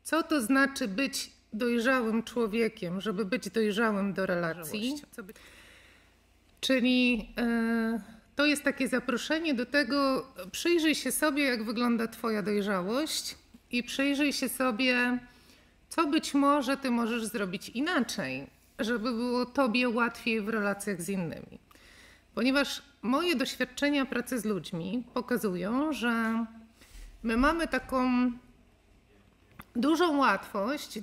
co to znaczy być dojrzałym człowiekiem, żeby być dojrzałym do relacji. Czyli to jest takie zaproszenie do tego, przyjrzyj się sobie, jak wygląda twoja dojrzałość i przyjrzyj się sobie, co być może ty możesz zrobić inaczej, żeby było tobie łatwiej w relacjach z innymi. Ponieważ moje doświadczenia pracy z ludźmi pokazują, że my mamy taką dużą łatwość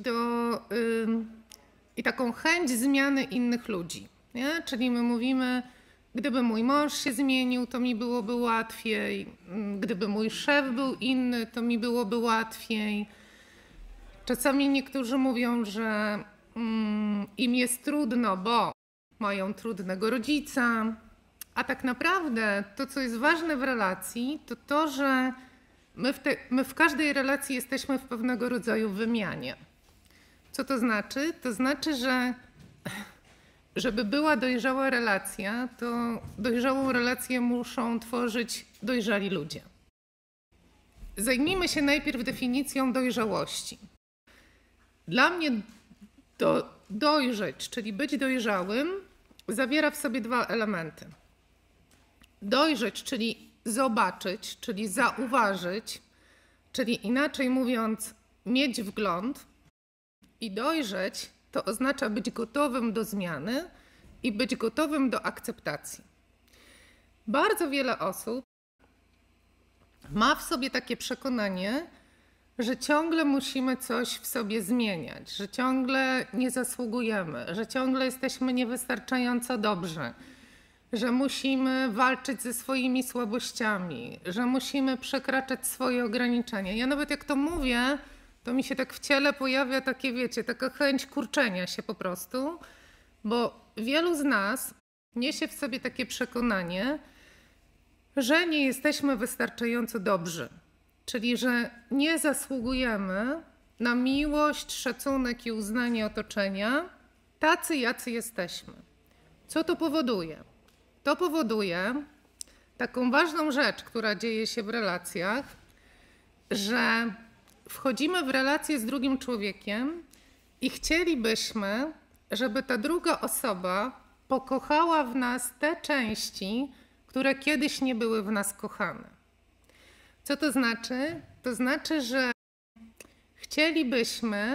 i taką chęć zmiany innych ludzi. Nie? Czyli my mówimy, gdyby mój mąż się zmienił, to mi byłoby łatwiej. Gdyby mój szef był inny, to mi byłoby łatwiej. Czasami niektórzy mówią, że im jest trudno, bo mają trudnego rodzica. A tak naprawdę to, co jest ważne w relacji, to to, że my w każdej relacji jesteśmy w pewnego rodzaju wymianie. Co to znaczy? To znaczy, że żeby była dojrzała relacja, to dojrzałą relację muszą tworzyć dojrzali ludzie. Zajmijmy się najpierw definicją dojrzałości. Dla mnie dojrzeć, czyli być dojrzałym, zawiera w sobie dwa elementy. Dojrzeć, czyli zobaczyć, czyli zauważyć, czyli inaczej mówiąc, mieć wgląd. I dojrzeć to oznacza być gotowym do zmiany i być gotowym do akceptacji. Bardzo wiele osób ma w sobie takie przekonanie, że ciągle musimy coś w sobie zmieniać, że ciągle nie zasługujemy, że ciągle jesteśmy niewystarczająco dobrzy, że musimy walczyć ze swoimi słabościami, że musimy przekraczać swoje ograniczenia. Ja nawet jak to mówię, to mi się tak w ciele pojawia takie, wiecie, taka chęć kurczenia się po prostu, bo wielu z nas niesie w sobie takie przekonanie, że nie jesteśmy wystarczająco dobrzy, czyli że nie zasługujemy na miłość, szacunek i uznanie otoczenia tacy, jacy jesteśmy. Co to powoduje? To powoduje taką ważną rzecz, która dzieje się w relacjach, że wchodzimy w relację z drugim człowiekiem i chcielibyśmy, żeby ta druga osoba pokochała w nas te części, które kiedyś nie były w nas kochane. Co to znaczy? To znaczy, że chcielibyśmy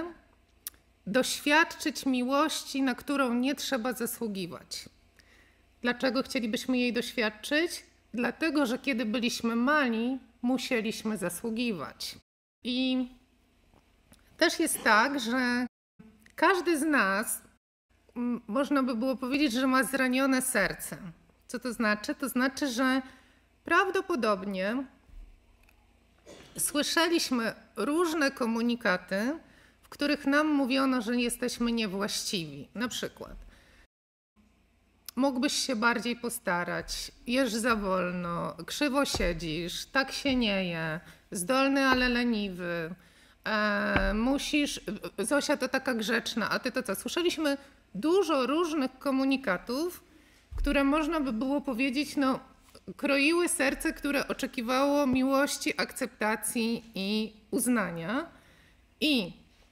doświadczyć miłości, na którą nie trzeba zasługiwać. Dlaczego chcielibyśmy jej doświadczyć? Dlatego, że kiedy byliśmy mali, musieliśmy zasługiwać. I też jest tak, że każdy z nas, można by było powiedzieć, że ma zranione serce. Co to znaczy? To znaczy, że prawdopodobnie słyszeliśmy różne komunikaty, w których nam mówiono, że jesteśmy niewłaściwi. Na przykład: mógłbyś się bardziej postarać, jesz za wolno, krzywo siedzisz, tak się nie je, zdolny, ale leniwy, Zosia to taka grzeczna, a ty to co? Słyszeliśmy dużo różnych komunikatów, które można by było powiedzieć, kroiły serce, które oczekiwało miłości, akceptacji i uznania. I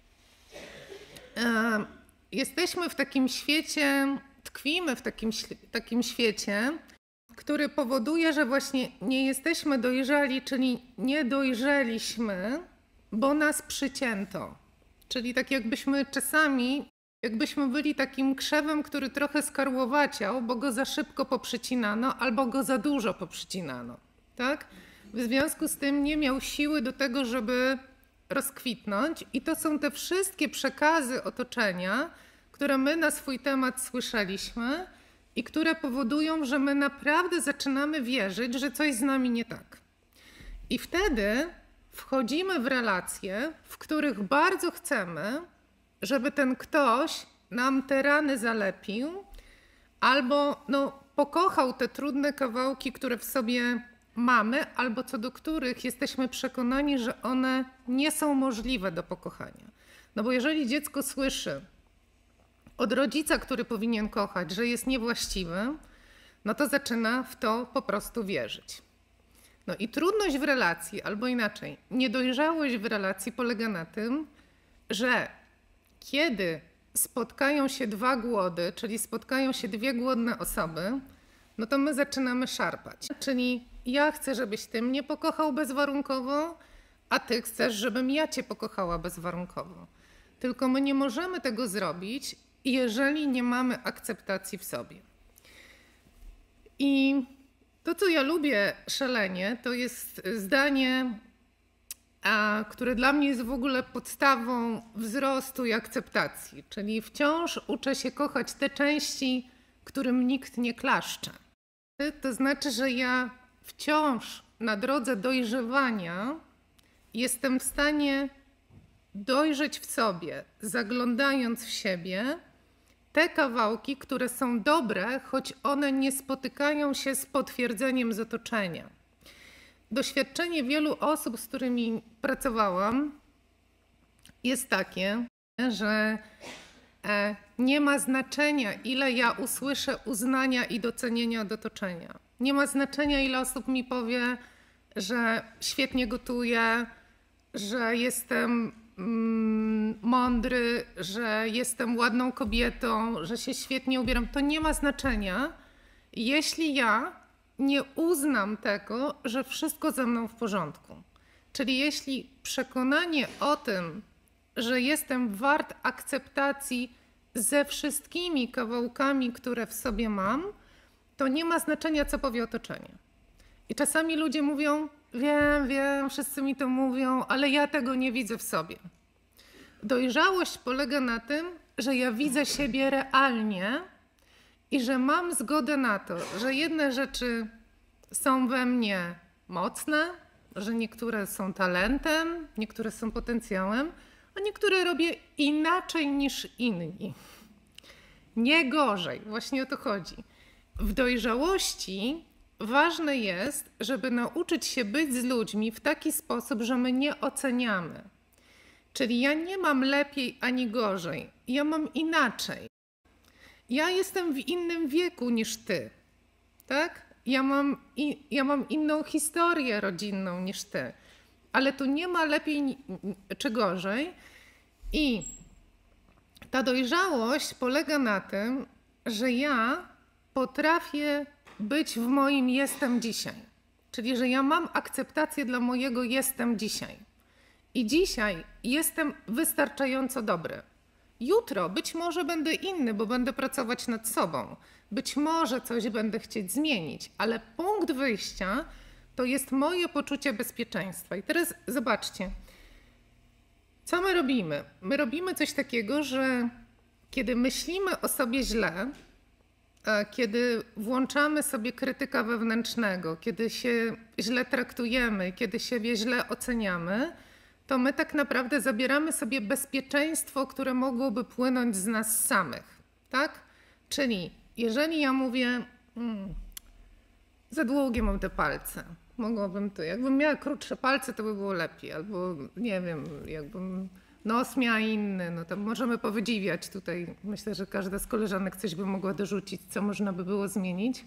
jesteśmy w takim świecie, tkwimy w takim świecie, który powoduje, że właśnie nie jesteśmy dojrzali, czyli nie dojrzeliśmy, bo nas przycięto. Czyli tak jakbyśmy czasami, jakbyśmy byli takim krzewem, który trochę skarłowaciał, bo go za szybko poprzycinano albo go za dużo poprzycinano. Tak? W związku z tym nie miał siły do tego, żeby rozkwitnąć. I to są te wszystkie przekazy otoczenia, które my na swój temat słyszeliśmy i które powodują, że my naprawdę zaczynamy wierzyć, że coś z nami nie tak. I wtedy wchodzimy w relacje, w których bardzo chcemy, żeby ten ktoś nam te rany zalepił albo pokochał te trudne kawałki, które w sobie mamy, albo co do których jesteśmy przekonani, że one nie są możliwe do pokochania. Bo jeżeli dziecko słyszy od rodzica, który powinien kochać, że jest niewłaściwy, to zaczyna w to po prostu wierzyć. I trudność w relacji, albo inaczej, niedojrzałość w relacji polega na tym, że kiedy spotkają się dwa głody, czyli spotkają się dwie głodne osoby, no to my zaczynamy szarpać. Czyli ja chcę, żebyś ty mnie pokochał bezwarunkowo, a ty chcesz, żebym ja cię pokochała bezwarunkowo. Tylko my nie możemy tego zrobić, jeżeli nie mamy akceptacji w sobie. I to, co ja lubię szalenie, to jest zdanie, które dla mnie jest w ogóle podstawą wzrostu i akceptacji. Czyli wciąż uczę się kochać te części, którym nikt nie klaszcze. To znaczy, że ja wciąż na drodze dojrzewania jestem w stanie dojrzeć w sobie, zaglądając w siebie, te kawałki, które są dobre, choć one nie spotykają się z potwierdzeniem z otoczenia. Doświadczenie wielu osób, z którymi pracowałam, jest takie, że nie ma znaczenia, ile ja usłyszę uznania i docenienia od otoczenia. Nie ma znaczenia, ile osób mi powie, że świetnie gotuję, że jestem mądry, że jestem ładną kobietą, że się świetnie ubieram. To nie ma znaczenia, jeśli ja nie uznam tego, że wszystko ze mną w porządku. Czyli jeśli przekonanie o tym, że jestem wart akceptacji ze wszystkimi kawałkami, które w sobie mam, to nie ma znaczenia, co powie otoczenie. I czasami ludzie mówią, wiem, wszyscy mi to mówią, ale ja tego nie widzę w sobie. Dojrzałość polega na tym, że ja widzę siebie realnie i że mam zgodę na to, że jedne rzeczy są we mnie mocne, że niektóre są talentem, niektóre są potencjałem, a niektóre robię inaczej niż inni. Nie gorzej, właśnie o to chodzi. W dojrzałości ważne jest, żeby nauczyć się być z ludźmi w taki sposób, że my nie oceniamy. Czyli ja nie mam lepiej ani gorzej, ja mam inaczej. Ja jestem w innym wieku niż ty, tak? Ja mam inną historię rodzinną niż ty, ale tu nie ma lepiej czy gorzej. I ta dojrzałość polega na tym, że ja potrafię być w moim jestem dzisiaj. Czyli, że ja mam akceptację dla mojego jestem dzisiaj. I dzisiaj jestem wystarczająco dobry. Jutro być może będę inny, bo będę pracować nad sobą. Być może coś będę chcieć zmienić, ale punkt wyjścia to jest moje poczucie bezpieczeństwa. I teraz zobaczcie, co my robimy? My robimy coś takiego, że kiedy myślimy o sobie źle, kiedy włączamy sobie krytyka wewnętrznego, kiedy się źle traktujemy, kiedy siebie źle oceniamy, to my tak naprawdę zabieramy sobie bezpieczeństwo, które mogłoby płynąć z nas samych, tak? Czyli jeżeli ja mówię, za długie mam te palce, mogłabym to, jakbym miała krótsze palce, to by było lepiej, albo nie wiem, jakbym nos miała inny, no to możemy powydziwiać tutaj. Myślę, że każda z koleżanek coś by mogła dorzucić, co można by było zmienić.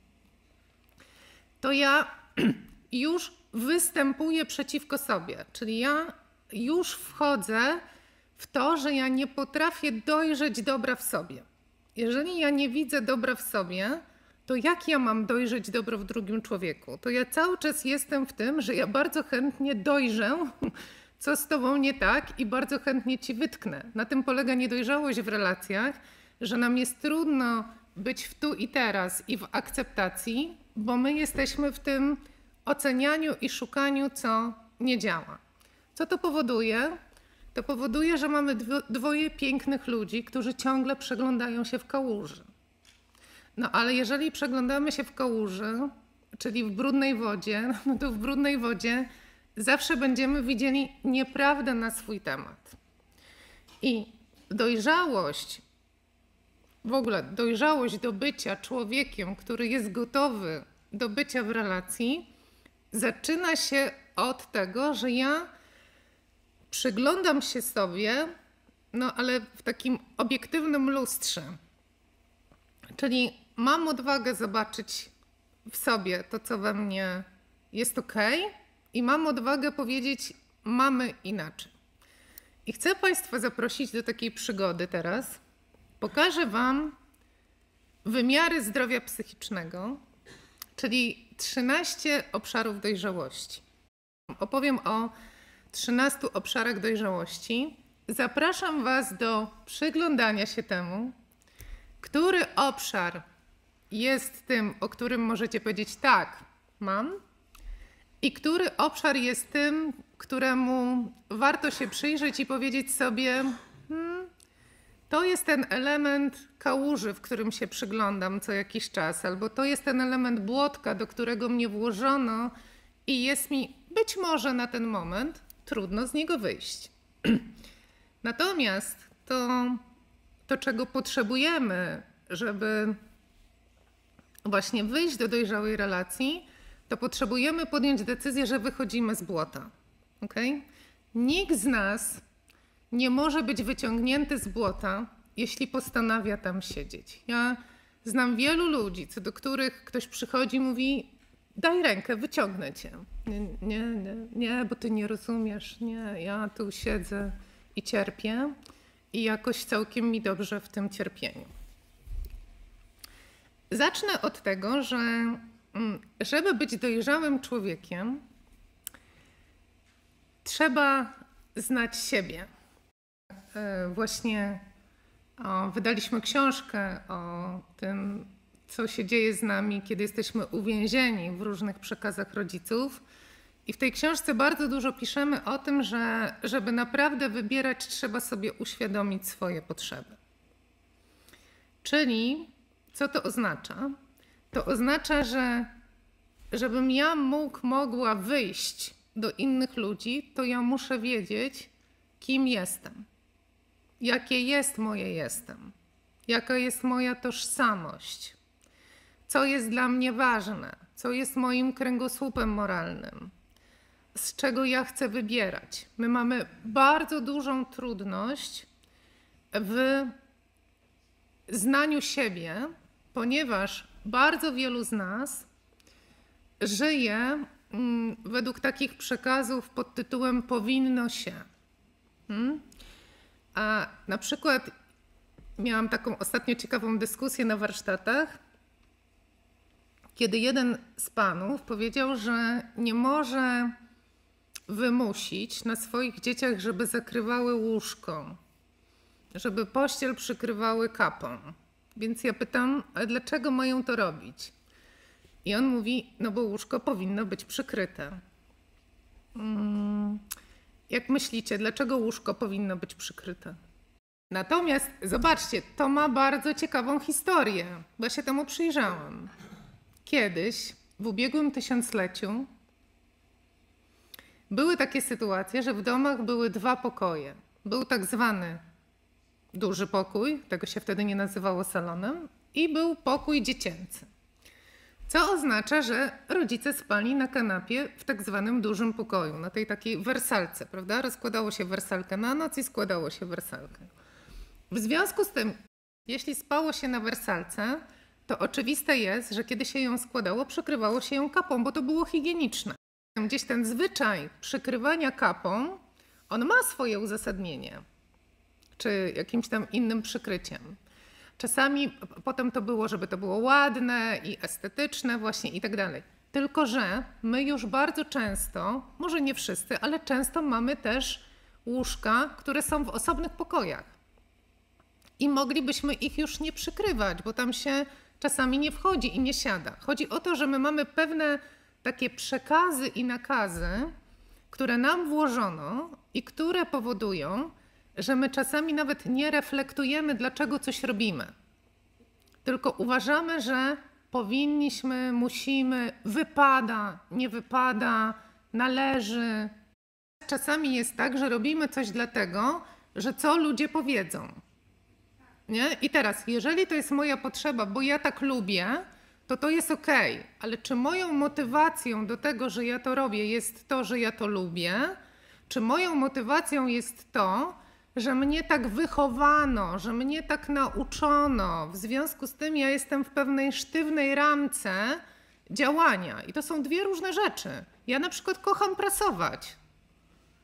To ja już występuję przeciwko sobie, czyli ja już wchodzę w to, że ja nie potrafię dojrzeć dobra w sobie. Jeżeli ja nie widzę dobra w sobie, to jak ja mam dojrzeć dobro w drugim człowieku? To ja cały czas jestem w tym, że ja bardzo chętnie dojrzę, co z tobą nie tak i bardzo chętnie ci wytknę. Na tym polega niedojrzałość w relacjach, że nam jest trudno być w tu i teraz i w akceptacji, bo my jesteśmy w tym ocenianiu i szukaniu, co nie działa. Co to powoduje? To powoduje, że mamy dwoje pięknych ludzi, którzy ciągle przeglądają się w kałuży. No ale jeżeli przeglądamy się w kałuży, czyli w brudnej wodzie, no to w brudnej wodzie zawsze będziemy widzieli nieprawdę na swój temat. I dojrzałość, w ogóle dojrzałość do bycia człowiekiem, który jest gotowy do bycia w relacji, zaczyna się od tego, że ja przyglądam się sobie, no ale w takim obiektywnym lustrze. Czyli mam odwagę zobaczyć w sobie to, co we mnie jest okej, i mam odwagę powiedzieć, mamy inaczej. I chcę Państwa zaprosić do takiej przygody teraz. Pokażę Wam wymiary zdrowia psychicznego, czyli 13 obszarów dojrzałości. Opowiem o 13 obszarach dojrzałości. Zapraszam Was do przyglądania się temu, który obszar jest tym, o którym możecie powiedzieć tak, mam, i który obszar jest tym, któremu warto się przyjrzeć i powiedzieć sobie, to jest ten element kałuży, w którym się przyglądam co jakiś czas, albo to jest ten element błotka, do którego mnie włożono i jest mi być może na ten moment trudno z niego wyjść. Natomiast to, czego potrzebujemy, żeby właśnie wyjść do dojrzałej relacji, to potrzebujemy podjąć decyzję, że wychodzimy z błota. Okay? Nikt z nas nie może być wyciągnięty z błota, jeśli postanawia tam siedzieć. Ja znam wielu ludzi, co do których ktoś przychodzi i mówi: daj rękę, wyciągnę cię. Nie, bo ty nie rozumiesz. Nie, ja tu siedzę i cierpię i jakoś całkiem mi dobrze w tym cierpieniu. Zacznę od tego, że żeby być dojrzałym człowiekiem, trzeba znać siebie. Właśnie wydaliśmy książkę o tym, co się dzieje z nami, kiedy jesteśmy uwięzieni w różnych przekazach rodziców. I w tej książce bardzo dużo piszemy o tym, że żeby naprawdę wybierać, trzeba sobie uświadomić swoje potrzeby. Czyli co to oznacza? To oznacza, że żebym ja mogła wyjść do innych ludzi, to ja muszę wiedzieć, kim jestem. Jakie jest moje jestem. Jaka jest moja tożsamość. Co jest dla mnie ważne. Co jest moim kręgosłupem moralnym. Z czego ja chcę wybierać. My mamy bardzo dużą trudność w znaniu siebie, ponieważ bardzo wielu z nas żyje według takich przekazów pod tytułem powinno się. A na przykład miałam taką ostatnio ciekawą dyskusję na warsztatach, kiedy jeden z panów powiedział, że nie może wymusić na swoich dzieciach, żeby zakrywały łóżko, żeby pościel przykrywały kapą. Więc ja pytam, a dlaczego mają to robić? I on mówi, no bo łóżko powinno być przykryte. Jak myślicie, dlaczego łóżko powinno być przykryte? Natomiast zobaczcie, to ma bardzo ciekawą historię, bo ja się temu przyjrzałam. Kiedyś, w ubiegłym tysiącleciu, były takie sytuacje, że w domach były 2 pokoje. Był tak zwany duży pokój, tego się wtedy nie nazywało salonem, i był pokój dziecięcy. Co oznacza, że rodzice spali na kanapie w tak zwanym dużym pokoju, na tej takiej wersalce, prawda? Rozkładało się wersalkę na noc i składało się wersalkę. W związku z tym, jeśli spało się na wersalce, to oczywiste jest, że kiedy się ją składało, przykrywało się ją kapą, bo to było higieniczne. Gdzieś ten zwyczaj przykrywania kapą, on ma swoje uzasadnienie, czy jakimś tam innym przykryciem. Czasami potem to było, żeby to było ładne i estetyczne właśnie i tak dalej. Tylko że my już bardzo często, może nie wszyscy, ale często mamy też łóżka, które są w osobnych pokojach. I moglibyśmy ich już nie przykrywać, bo tam się czasami nie wchodzi i nie siada. Chodzi o to, że my mamy pewne takie przekazy i nakazy, które nam włożono i które powodują, że my czasami nawet nie reflektujemy, dlaczego coś robimy. Tylko uważamy, że powinniśmy, musimy, wypada, nie wypada, należy. Czasami jest tak, że robimy coś dlatego, że co ludzie powiedzą. Nie? I teraz, jeżeli to jest moja potrzeba, bo ja tak lubię, to jest okej. Ale czy moją motywacją do tego, że ja to robię, jest to, że ja to lubię? Czy moją motywacją jest to, że mnie tak wychowano, że mnie tak nauczono? W związku z tym ja jestem w pewnej sztywnej ramce działania. I to są 2 różne rzeczy. Ja na przykład kocham prasować.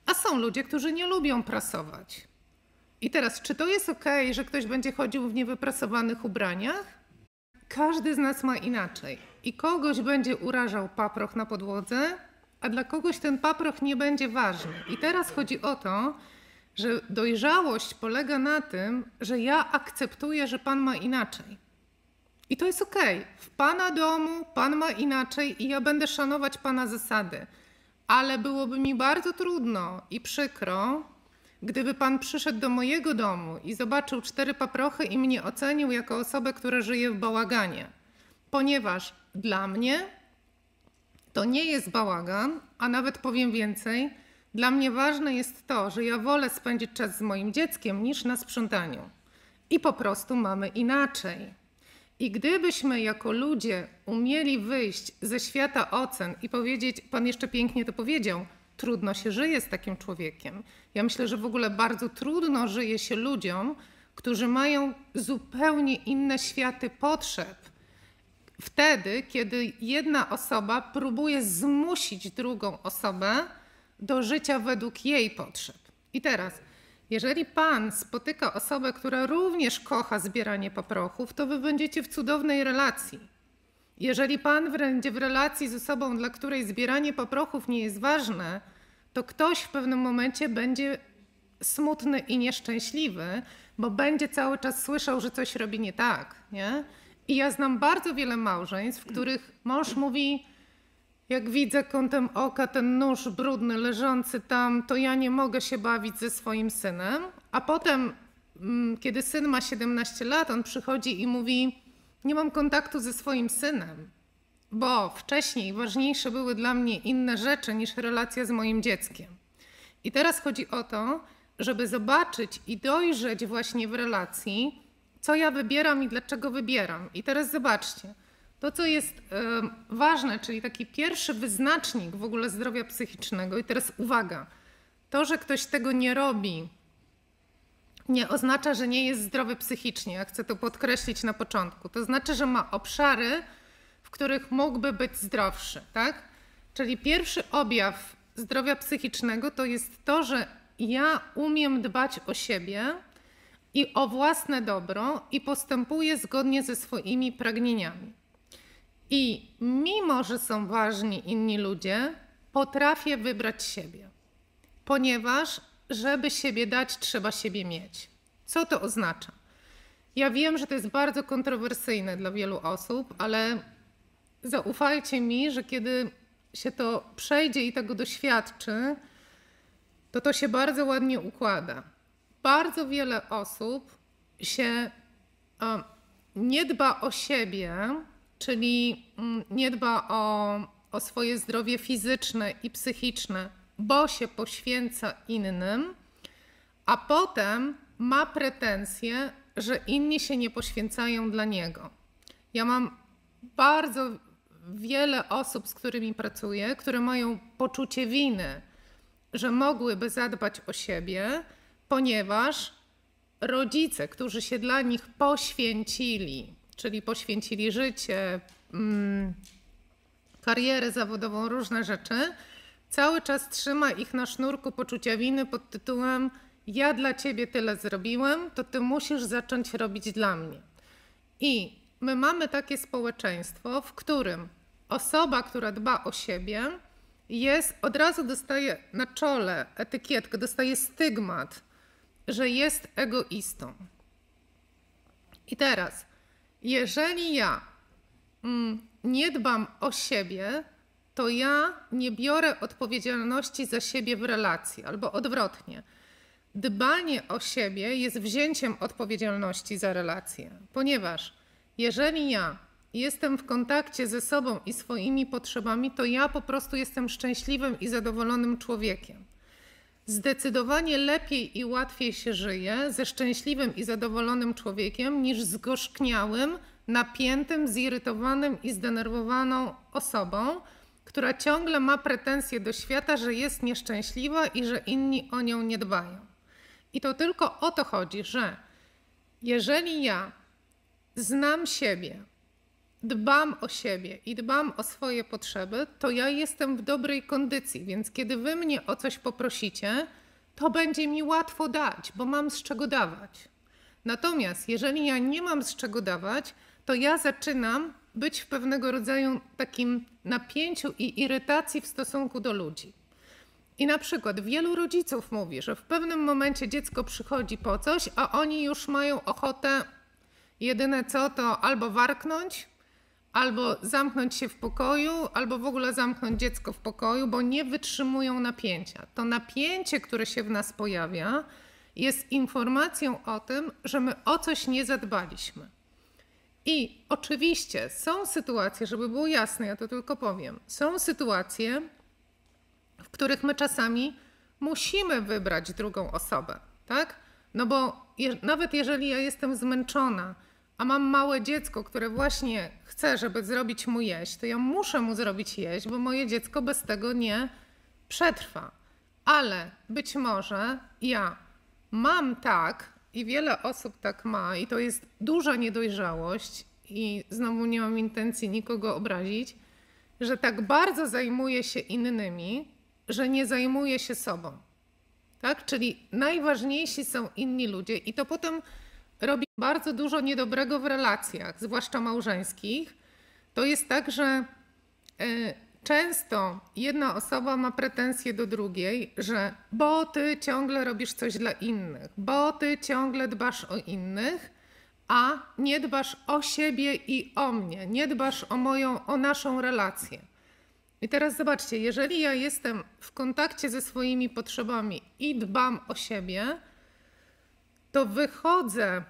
A są ludzie, którzy nie lubią prasować. I teraz, czy to jest okej, że ktoś będzie chodził w niewyprasowanych ubraniach? Każdy z nas ma inaczej. I kogoś będzie urażał paproch na podłodze, a dla kogoś ten paproch nie będzie ważny. I teraz chodzi o to, że dojrzałość polega na tym, że ja akceptuję, że Pan ma inaczej. I to jest okej. W Pana domu Pan ma inaczej i ja będę szanować Pana zasady. Ale byłoby mi bardzo trudno i przykro, gdyby Pan przyszedł do mojego domu i zobaczył 4 paprochy i mnie ocenił jako osobę, która żyje w bałaganie. Ponieważ dla mnie to nie jest bałagan, a nawet powiem więcej, dla mnie ważne jest to, że ja wolę spędzić czas z moim dzieckiem niż na sprzątaniu. I po prostu mamy inaczej. I gdybyśmy jako ludzie umieli wyjść ze świata ocen i powiedzieć, Pan jeszcze pięknie to powiedział, trudno się żyje z takim człowiekiem. Ja myślę, że w ogóle bardzo trudno żyje się ludziom, którzy mają zupełnie inne światy potrzeb. Wtedy, kiedy jedna osoba próbuje zmusić drugą osobę do życia według jej potrzeb. I teraz, jeżeli Pan spotyka osobę, która również kocha zbieranie paprochów, to wy będziecie w cudownej relacji. Jeżeli Pan będzie w relacji z osobą, dla której zbieranie paprochów nie jest ważne, to ktoś w pewnym momencie będzie smutny i nieszczęśliwy, bo będzie cały czas słyszał, że coś robi nie tak, nie? I ja znam bardzo wiele małżeństw, w których mąż mówi, jak widzę kątem oka ten nóż brudny leżący tam, to ja nie mogę się bawić ze swoim synem. A potem, kiedy syn ma 17 lat, on przychodzi i mówi, nie mam kontaktu ze swoim synem, bo wcześniej ważniejsze były dla mnie inne rzeczy niż relacja z moim dzieckiem. I teraz chodzi o to, żeby zobaczyć i dojrzeć właśnie w relacji, co ja wybieram i dlaczego wybieram. I teraz zobaczcie, to co jest ważne, czyli taki pierwszy wyznacznik w ogóle zdrowia psychicznego. I teraz uwaga, to, że ktoś tego nie robi, nie oznacza, że nie jest zdrowy psychicznie. Ja chcę to podkreślić na początku. To znaczy, że ma obszary, w których mógłby być zdrowszy, tak? Czyli pierwszy objaw zdrowia psychicznego to jest to, że ja umiem dbać o siebie i o własne dobro i postępuję zgodnie ze swoimi pragnieniami. I mimo, że są ważni inni ludzie, potrafię wybrać siebie, ponieważ żeby siebie dać, trzeba siebie mieć. Co to oznacza? Ja wiem, że to jest bardzo kontrowersyjne dla wielu osób, ale zaufajcie mi, że kiedy się to przejdzie i tego doświadczy, to się bardzo ładnie układa. Bardzo wiele osób się nie dba o siebie, czyli nie dba o swoje zdrowie fizyczne i psychiczne, bo się poświęca innym, a potem ma pretensje, że inni się nie poświęcają dla niego. Ja mam bardzo wiele osób, z którymi pracuję, które mają poczucie winy, że mogłyby zadbać o siebie, ponieważ rodzice, którzy się dla nich poświęcili, czyli poświęcili życie, karierę zawodową, różne rzeczy, cały czas trzyma ich na sznurku poczucia winy pod tytułem ja dla ciebie tyle zrobiłem, to ty musisz zacząć robić dla mnie. I my mamy takie społeczeństwo, w którym osoba, która dba o siebie, od razu dostaje na czole etykietkę, dostaje stygmat, że jest egoistą. I teraz, jeżeli ja nie dbam o siebie, to ja nie biorę odpowiedzialności za siebie w relacji, albo odwrotnie. Dbanie o siebie jest wzięciem odpowiedzialności za relację, ponieważ jeżeli ja jestem w kontakcie ze sobą i swoimi potrzebami, to ja po prostu jestem szczęśliwym i zadowolonym człowiekiem. Zdecydowanie lepiej i łatwiej się żyje ze szczęśliwym i zadowolonym człowiekiem niż zgorzkniałym, napiętym, zirytowanym i zdenerwowaną osobą, która ciągle ma pretensje do świata, że jest nieszczęśliwa i że inni o nią nie dbają. I to tylko o to chodzi, że jeżeli ja znam siebie dbam o siebie i dbam o swoje potrzeby, to ja jestem w dobrej kondycji, więc kiedy wy mnie o coś poprosicie, to będzie mi łatwo dać, bo mam z czego dawać. Natomiast jeżeli ja nie mam z czego dawać, to ja zaczynam być w pewnego rodzaju takim napięciu i irytacji w stosunku do ludzi. I na przykład wielu rodziców mówi, że w pewnym momencie dziecko przychodzi po coś, a oni już mają ochotę jedyne co to albo warknąć, albo zamknąć się w pokoju, albo w ogóle zamknąć dziecko w pokoju, bo nie wytrzymują napięcia. To napięcie, które się w nas pojawia, jest informacją o tym, że my o coś nie zadbaliśmy. I oczywiście są sytuacje, żeby było jasne, ja to tylko powiem, są sytuacje, w których my czasami musimy wybrać drugą osobę, tak? No bo nawet jeżeli ja jestem zmęczona, a mam małe dziecko, które właśnie chce, żeby zrobić mu jeść, to ja muszę mu zrobić jeść, bo moje dziecko bez tego nie przetrwa. Ale być może ja mam tak i wiele osób tak ma i to jest duża niedojrzałość i znowu nie mam intencji nikogo obrazić, że tak bardzo zajmuje się innymi, że nie zajmuje się sobą. Tak? Czyli najważniejsi są inni ludzie i to potem robi bardzo dużo niedobrego w relacjach, zwłaszcza małżeńskich. To jest tak, że często jedna osoba ma pretensje do drugiej, że bo ty ciągle robisz coś dla innych, bo ty ciągle dbasz o innych, a nie dbasz o siebie i o mnie, nie dbasz o naszą relację. I teraz zobaczcie, jeżeli ja jestem w kontakcie ze swoimi potrzebami i dbam o siebie, to wychodzę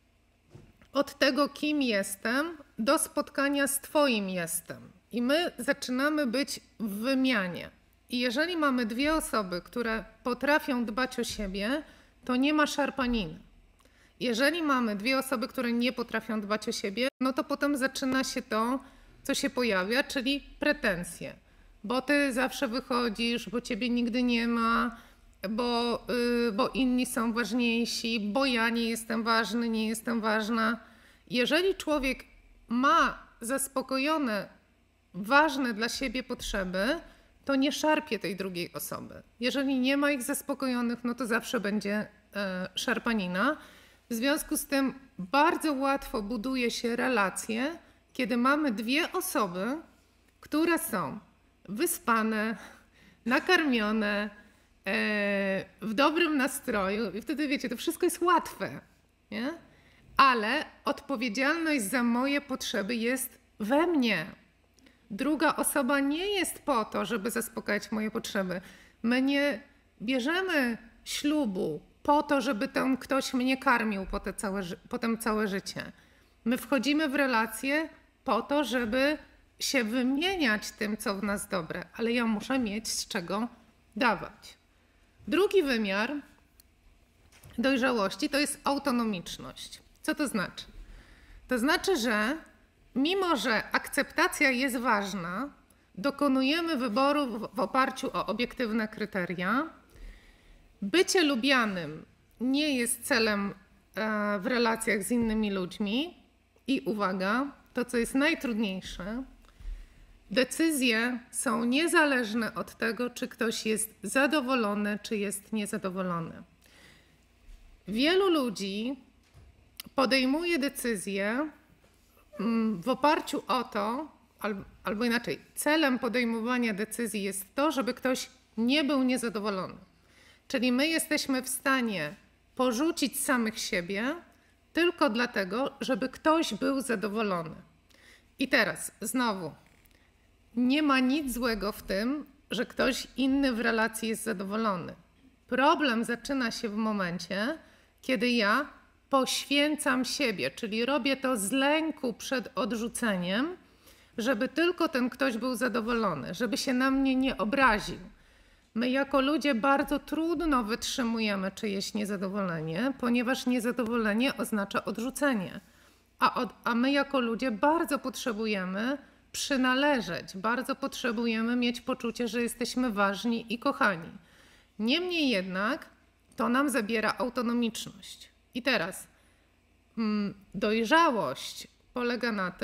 od tego, kim jestem, do spotkania z twoim jestem. I my zaczynamy być w wymianie. I jeżeli mamy dwie osoby, które potrafią dbać o siebie, to nie ma szarpaniny. Jeżeli mamy dwie osoby, które nie potrafią dbać o siebie, no to potem zaczyna się to, co się pojawia, czyli pretensje. Bo ty zawsze wychodzisz, bo ciebie nigdy nie ma, bo inni są ważniejsi, bo ja nie jestem ważny, nie jestem ważna. Jeżeli człowiek ma zaspokojone ważne dla siebie potrzeby, to nie szarpie tej drugiej osoby. Jeżeli nie ma ich zaspokojonych, no to zawsze będzie szarpanina. W związku z tym bardzo łatwo buduje się relacje, kiedy mamy dwie osoby, które są wyspane, nakarmione, w dobrym nastroju i wtedy wiecie, to wszystko jest łatwe, nie? Ale odpowiedzialność za moje potrzeby jest we mnie. Druga osoba nie jest po to, żeby zaspokajać moje potrzeby. My nie bierzemy ślubu po to, żeby ten ktoś mnie karmił potem całe życie. My wchodzimy w relacje po to, żeby się wymieniać tym, co w nas dobre, ale ja muszę mieć z czego dawać. Drugi wymiar dojrzałości to jest autonomiczność. Co to znaczy? To znaczy, że mimo, że akceptacja jest ważna, dokonujemy wyboru w oparciu o obiektywne kryteria. Bycie lubianym nie jest celem w relacjach z innymi ludźmi i uwaga, to co jest najtrudniejsze, decyzje są niezależne od tego, czy ktoś jest zadowolony, czy jest niezadowolony. Wielu ludzi podejmuje decyzje w oparciu o to, albo inaczej, celem podejmowania decyzji jest to, żeby ktoś nie był niezadowolony. Czyli my jesteśmy w stanie porzucić samych siebie tylko dlatego, żeby ktoś był zadowolony. I teraz znowu, nie ma nic złego w tym, że ktoś inny w relacji jest zadowolony. Problem zaczyna się w momencie, kiedy ja poświęcam siebie, czyli robię to z lęku przed odrzuceniem, żeby tylko ten ktoś był zadowolony, żeby się na mnie nie obraził. My jako ludzie bardzo trudno wytrzymujemy czyjeś niezadowolenie, ponieważ niezadowolenie oznacza odrzucenie. A my jako ludzie bardzo potrzebujemy przynależeć, bardzo potrzebujemy mieć poczucie, że jesteśmy ważni i kochani. Niemniej jednak to nam zabiera autonomiczność. I teraz dojrzałość polega na tym,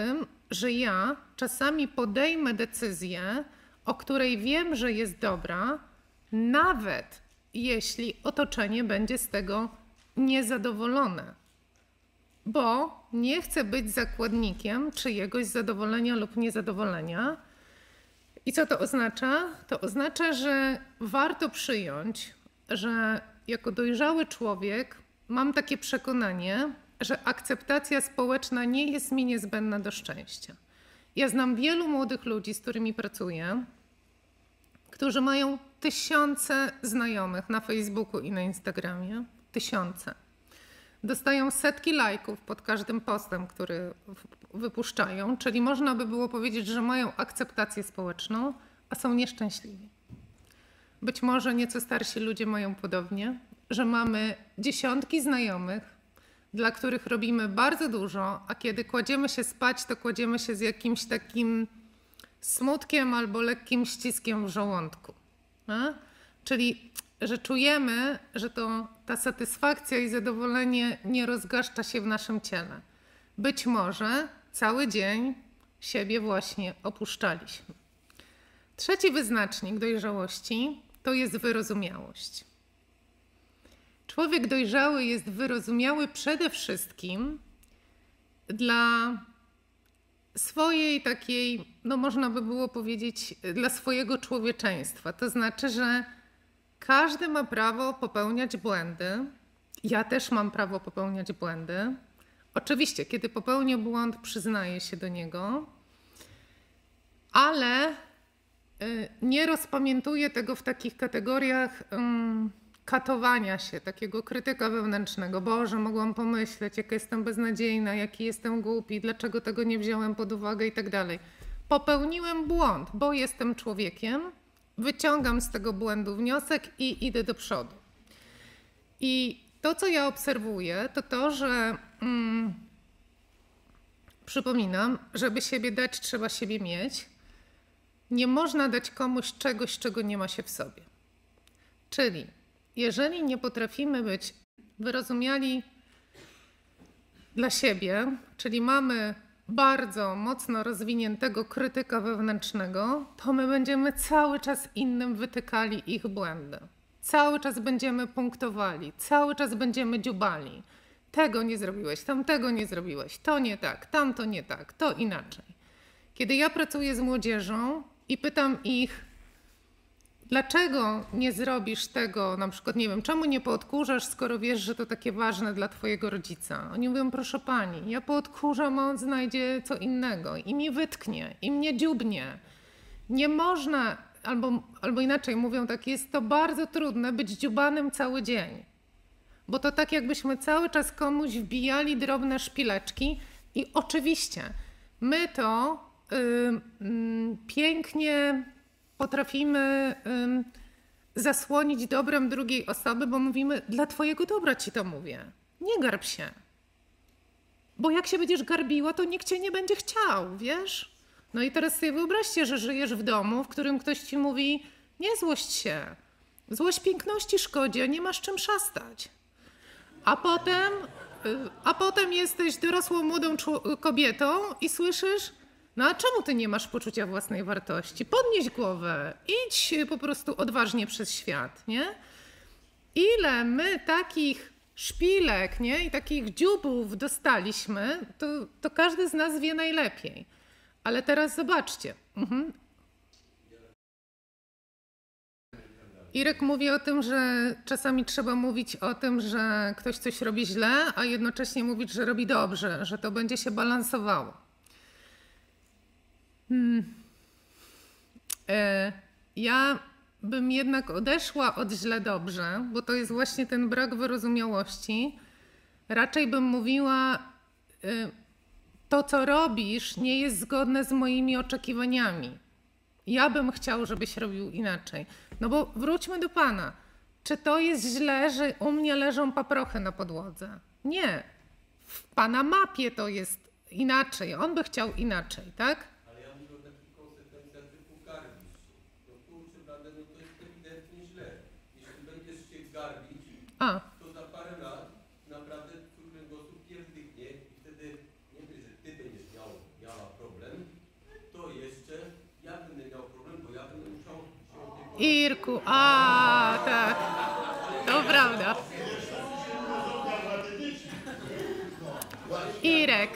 że ja czasami podejmę decyzję, o której wiem, że jest dobra, nawet jeśli otoczenie będzie z tego niezadowolone. Bo nie chcę być zakładnikiem czyjegoś zadowolenia lub niezadowolenia. I co to oznacza? To oznacza, że warto przyjąć, że jako dojrzały człowiek mam takie przekonanie, że akceptacja społeczna nie jest mi niezbędna do szczęścia. Ja znam wielu młodych ludzi, z którymi pracuję, którzy mają tysiące znajomych na Facebooku i na Instagramie. Tysiące. Dostają setki lajków pod każdym postem, który wypuszczają, czyli można by było powiedzieć, że mają akceptację społeczną, a są nieszczęśliwi. Być może nieco starsi ludzie mają podobnie, że mamy dziesiątki znajomych, dla których robimy bardzo dużo, a kiedy kładziemy się spać, to kładziemy się z jakimś takim smutkiem albo lekkim ściskiem w żołądku. Czyli, że czujemy, że ta satysfakcja i zadowolenie nie rozgaszcza się w naszym ciele. Być może cały dzień siebie właśnie opuszczaliśmy. Trzeci wyznacznik dojrzałości to jest wyrozumiałość. Człowiek dojrzały jest wyrozumiały przede wszystkim dla swojej takiej, no można by było powiedzieć, dla swojego człowieczeństwa. To znaczy, że każdy ma prawo popełniać błędy. Ja też mam prawo popełniać błędy. Oczywiście, kiedy popełnię błąd, przyznaję się do niego, ale nie rozpamiętuję tego w takich kategoriach katowania się, takiego krytyka wewnętrznego. Boże, mogłam pomyśleć, jaka jestem beznadziejna, jaki jestem głupi, dlaczego tego nie wziąłem pod uwagę i tak dalej. Popełniłem błąd, bo jestem człowiekiem, wyciągam z tego błędu wniosek i idę do przodu. I to, co ja obserwuję, to to, że przypominam, żeby siebie dać, trzeba siebie mieć. Nie można dać komuś czegoś, czego nie ma się w sobie. Czyli jeżeli nie potrafimy być wyrozumiali dla siebie, czyli mamy bardzo mocno rozwiniętego krytyka wewnętrznego, to my będziemy cały czas innym wytykali ich błędy. Cały czas będziemy punktowali, cały czas będziemy dziubali. Tego nie zrobiłeś, tamtego nie zrobiłeś, to nie tak, tamto nie tak, to inaczej. Kiedy ja pracuję z młodzieżą i pytam ich, dlaczego nie zrobisz tego, na przykład, nie wiem, czemu nie poodkurzasz, skoro wiesz, że to takie ważne dla twojego rodzica? Oni mówią, proszę pani, ja poodkurzam, a on znajdzie co innego i mi wytknie, i mnie dziubnie. Nie można, albo inaczej mówią tak, jest to bardzo trudne być dziubanym cały dzień. Bo to tak jakbyśmy cały czas komuś wbijali drobne szpileczki i oczywiście my to pięknie potrafimy zasłonić dobrem drugiej osoby, bo mówimy, dla twojego dobra ci to mówię. Nie garb się. Bo jak się będziesz garbiła, to nikt cię nie będzie chciał, wiesz? No i teraz sobie wyobraźcie, że żyjesz w domu, w którym ktoś ci mówi, nie złość się. Złość piękności szkodzi, a nie masz czym szastać. A potem jesteś dorosłą, młodą kobietą i słyszysz, no a czemu ty nie masz poczucia własnej wartości? Podnieś głowę, idź po prostu odważnie przez świat, nie? Ile my takich szpilek, nie? I takich dziubów dostaliśmy, to każdy z nas wie najlepiej. Ale teraz zobaczcie. Irek mówi o tym, że czasami trzeba mówić o tym, że ktoś coś robi źle, a jednocześnie mówić, że robi dobrze, że to będzie się balansowało. Ja bym jednak odeszła od źle dobrze, bo to jest właśnie ten brak wyrozumiałości. Raczej bym mówiła, to co robisz nie jest zgodne z moimi oczekiwaniami. Ja bym chciał, żebyś robił inaczej. No bo wróćmy do Pana. Czy to jest źle, że u mnie leżą paprochy na podłodze? Nie. W Pana mapie to jest inaczej. On by chciał inaczej, tak? Ale ja mówię o takich konsekwencjach typu garbisz się. No kurczę, blade, no to jest ewidentnie źle. Jeśli będziesz się garbić, to za parę lat naprawdę twój kręgosłup pierdyknie i wtedy nie wiesz, że ty będziesz miała problem, braku. A, tak. To prawda. Irek.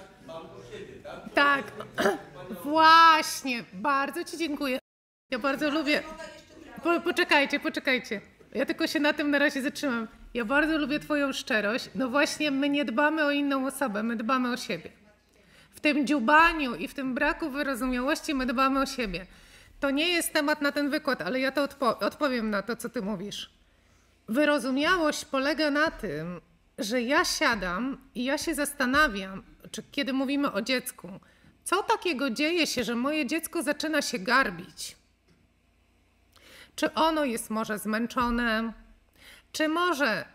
Tak. Właśnie. Bardzo ci dziękuję. Ja bardzo lubię... Poczekajcie. Ja tylko się na tym na razie zatrzymam. Ja bardzo lubię twoją szczerość. No właśnie, my nie dbamy o inną osobę, my dbamy o siebie. W tym dziubaniu i w tym braku wyrozumiałości my dbamy o siebie. To nie jest temat na ten wykład, ale ja to odpowiem na to, co ty mówisz. Wyrozumiałość polega na tym, że ja siadam i ja się zastanawiam, czy kiedy mówimy o dziecku, co takiego dzieje się, że moje dziecko zaczyna się garbić? Czy ono jest może zmęczone? Czy może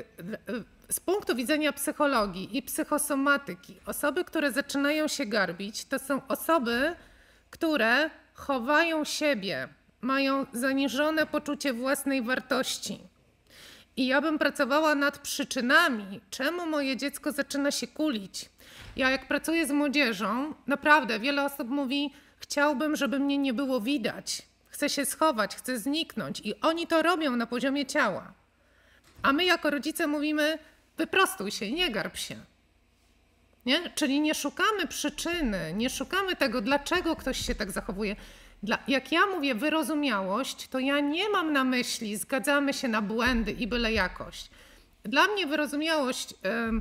z punktu widzenia psychologii i psychosomatyki osoby, które zaczynają się garbić, to są osoby, które chowają siebie, mają zaniżone poczucie własnej wartości. I ja bym pracowała nad przyczynami, czemu moje dziecko zaczyna się kulić. Ja jak pracuję z młodzieżą, naprawdę wiele osób mówi, chciałbym, żeby mnie nie było widać. Chcę się schować, chcę zniknąć i oni to robią na poziomie ciała. A my jako rodzice mówimy, wyprostuj się, nie garb się. Nie? Czyli nie szukamy przyczyny, nie szukamy tego, dlaczego ktoś się tak zachowuje. Jak ja mówię wyrozumiałość, to ja nie mam na myśli zgadzamy się na błędy i byle jakość. Dla mnie wyrozumiałość,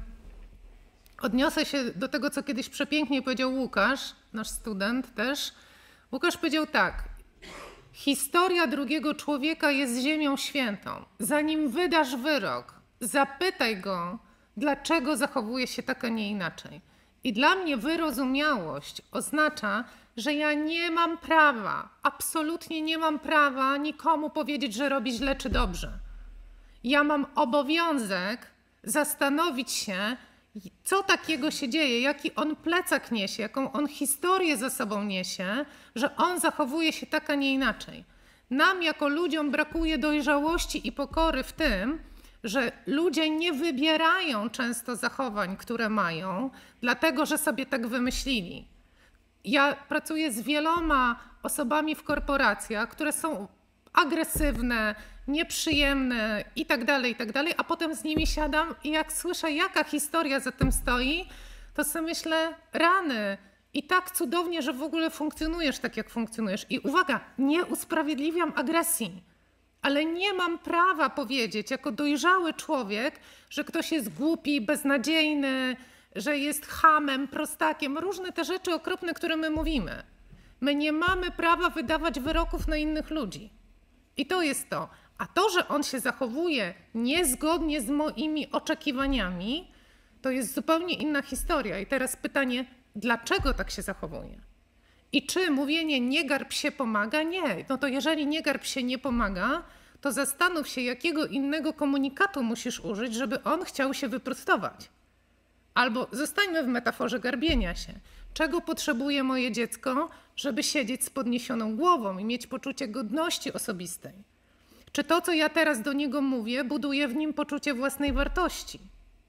odniosę się do tego, co kiedyś przepięknie powiedział Łukasz, nasz student też. Łukasz powiedział tak, historia drugiego człowieka jest ziemią świętą. Zanim wydasz wyrok, zapytaj go, dlaczego zachowuje się tak, a nie inaczej. I dla mnie wyrozumiałość oznacza, że ja nie mam prawa, absolutnie nie mam prawa nikomu powiedzieć, że robi źle czy dobrze. Ja mam obowiązek zastanowić się, co takiego się dzieje, jaki on plecak niesie, jaką on historię za sobą niesie, że on zachowuje się tak, a nie inaczej. Nam jako ludziom brakuje dojrzałości i pokory w tym, że ludzie nie wybierają często zachowań, które mają, dlatego że sobie tak wymyślili. Ja pracuję z wieloma osobami w korporacjach, które są agresywne, nieprzyjemne i tak dalej, a potem z nimi siadam i jak słyszę, jaka historia za tym stoi, to sobie myślę, rany, i tak cudownie, że w ogóle funkcjonujesz tak, jak funkcjonujesz. I uwaga, nie usprawiedliwiam agresji, ale nie mam prawa powiedzieć jako dojrzały człowiek, że ktoś jest głupi, beznadziejny, że jest chamem, prostakiem, różne te rzeczy okropne, które my mówimy. My nie mamy prawa wydawać wyroków na innych ludzi. I to jest to. A to, że on się zachowuje niezgodnie z moimi oczekiwaniami, to jest zupełnie inna historia. I teraz pytanie, dlaczego tak się zachowuje? I czy mówienie nie garb się pomaga? Nie. No to jeżeli nie garb się nie pomaga, to zastanów się, jakiego innego komunikatu musisz użyć, żeby on chciał się wyprostować. Albo zostańmy w metaforze garbienia się. Czego potrzebuje moje dziecko, żeby siedzieć z podniesioną głową i mieć poczucie godności osobistej? Czy to, co ja teraz do niego mówię, buduje w nim poczucie własnej wartości?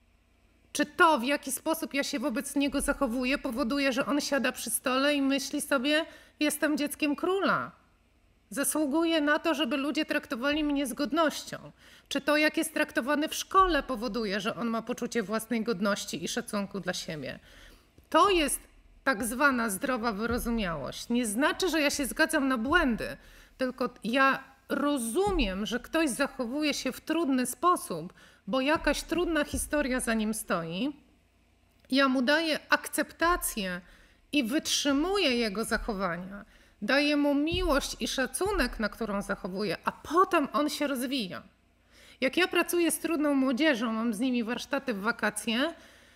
Czy to, w jaki sposób ja się wobec niego zachowuję, powoduje, że on siada przy stole i myśli sobie, jestem dzieckiem króla. Zasługuję na to, żeby ludzie traktowali mnie z godnością. Czy to, jak jest traktowany w szkole, powoduje, że on ma poczucie własnej godności i szacunku dla siebie? To jest tak zwana zdrowa wyrozumiałość. Nie znaczy, że ja się zgadzam na błędy, tylko ja rozumiem, że ktoś zachowuje się w trudny sposób, bo jakaś trudna historia za nim stoi. Ja mu daję akceptację i wytrzymuję jego zachowania. Daję mu miłość i szacunek, na którą zachowuje, a potem on się rozwija. Jak ja pracuję z trudną młodzieżą, mam z nimi warsztaty w wakacje,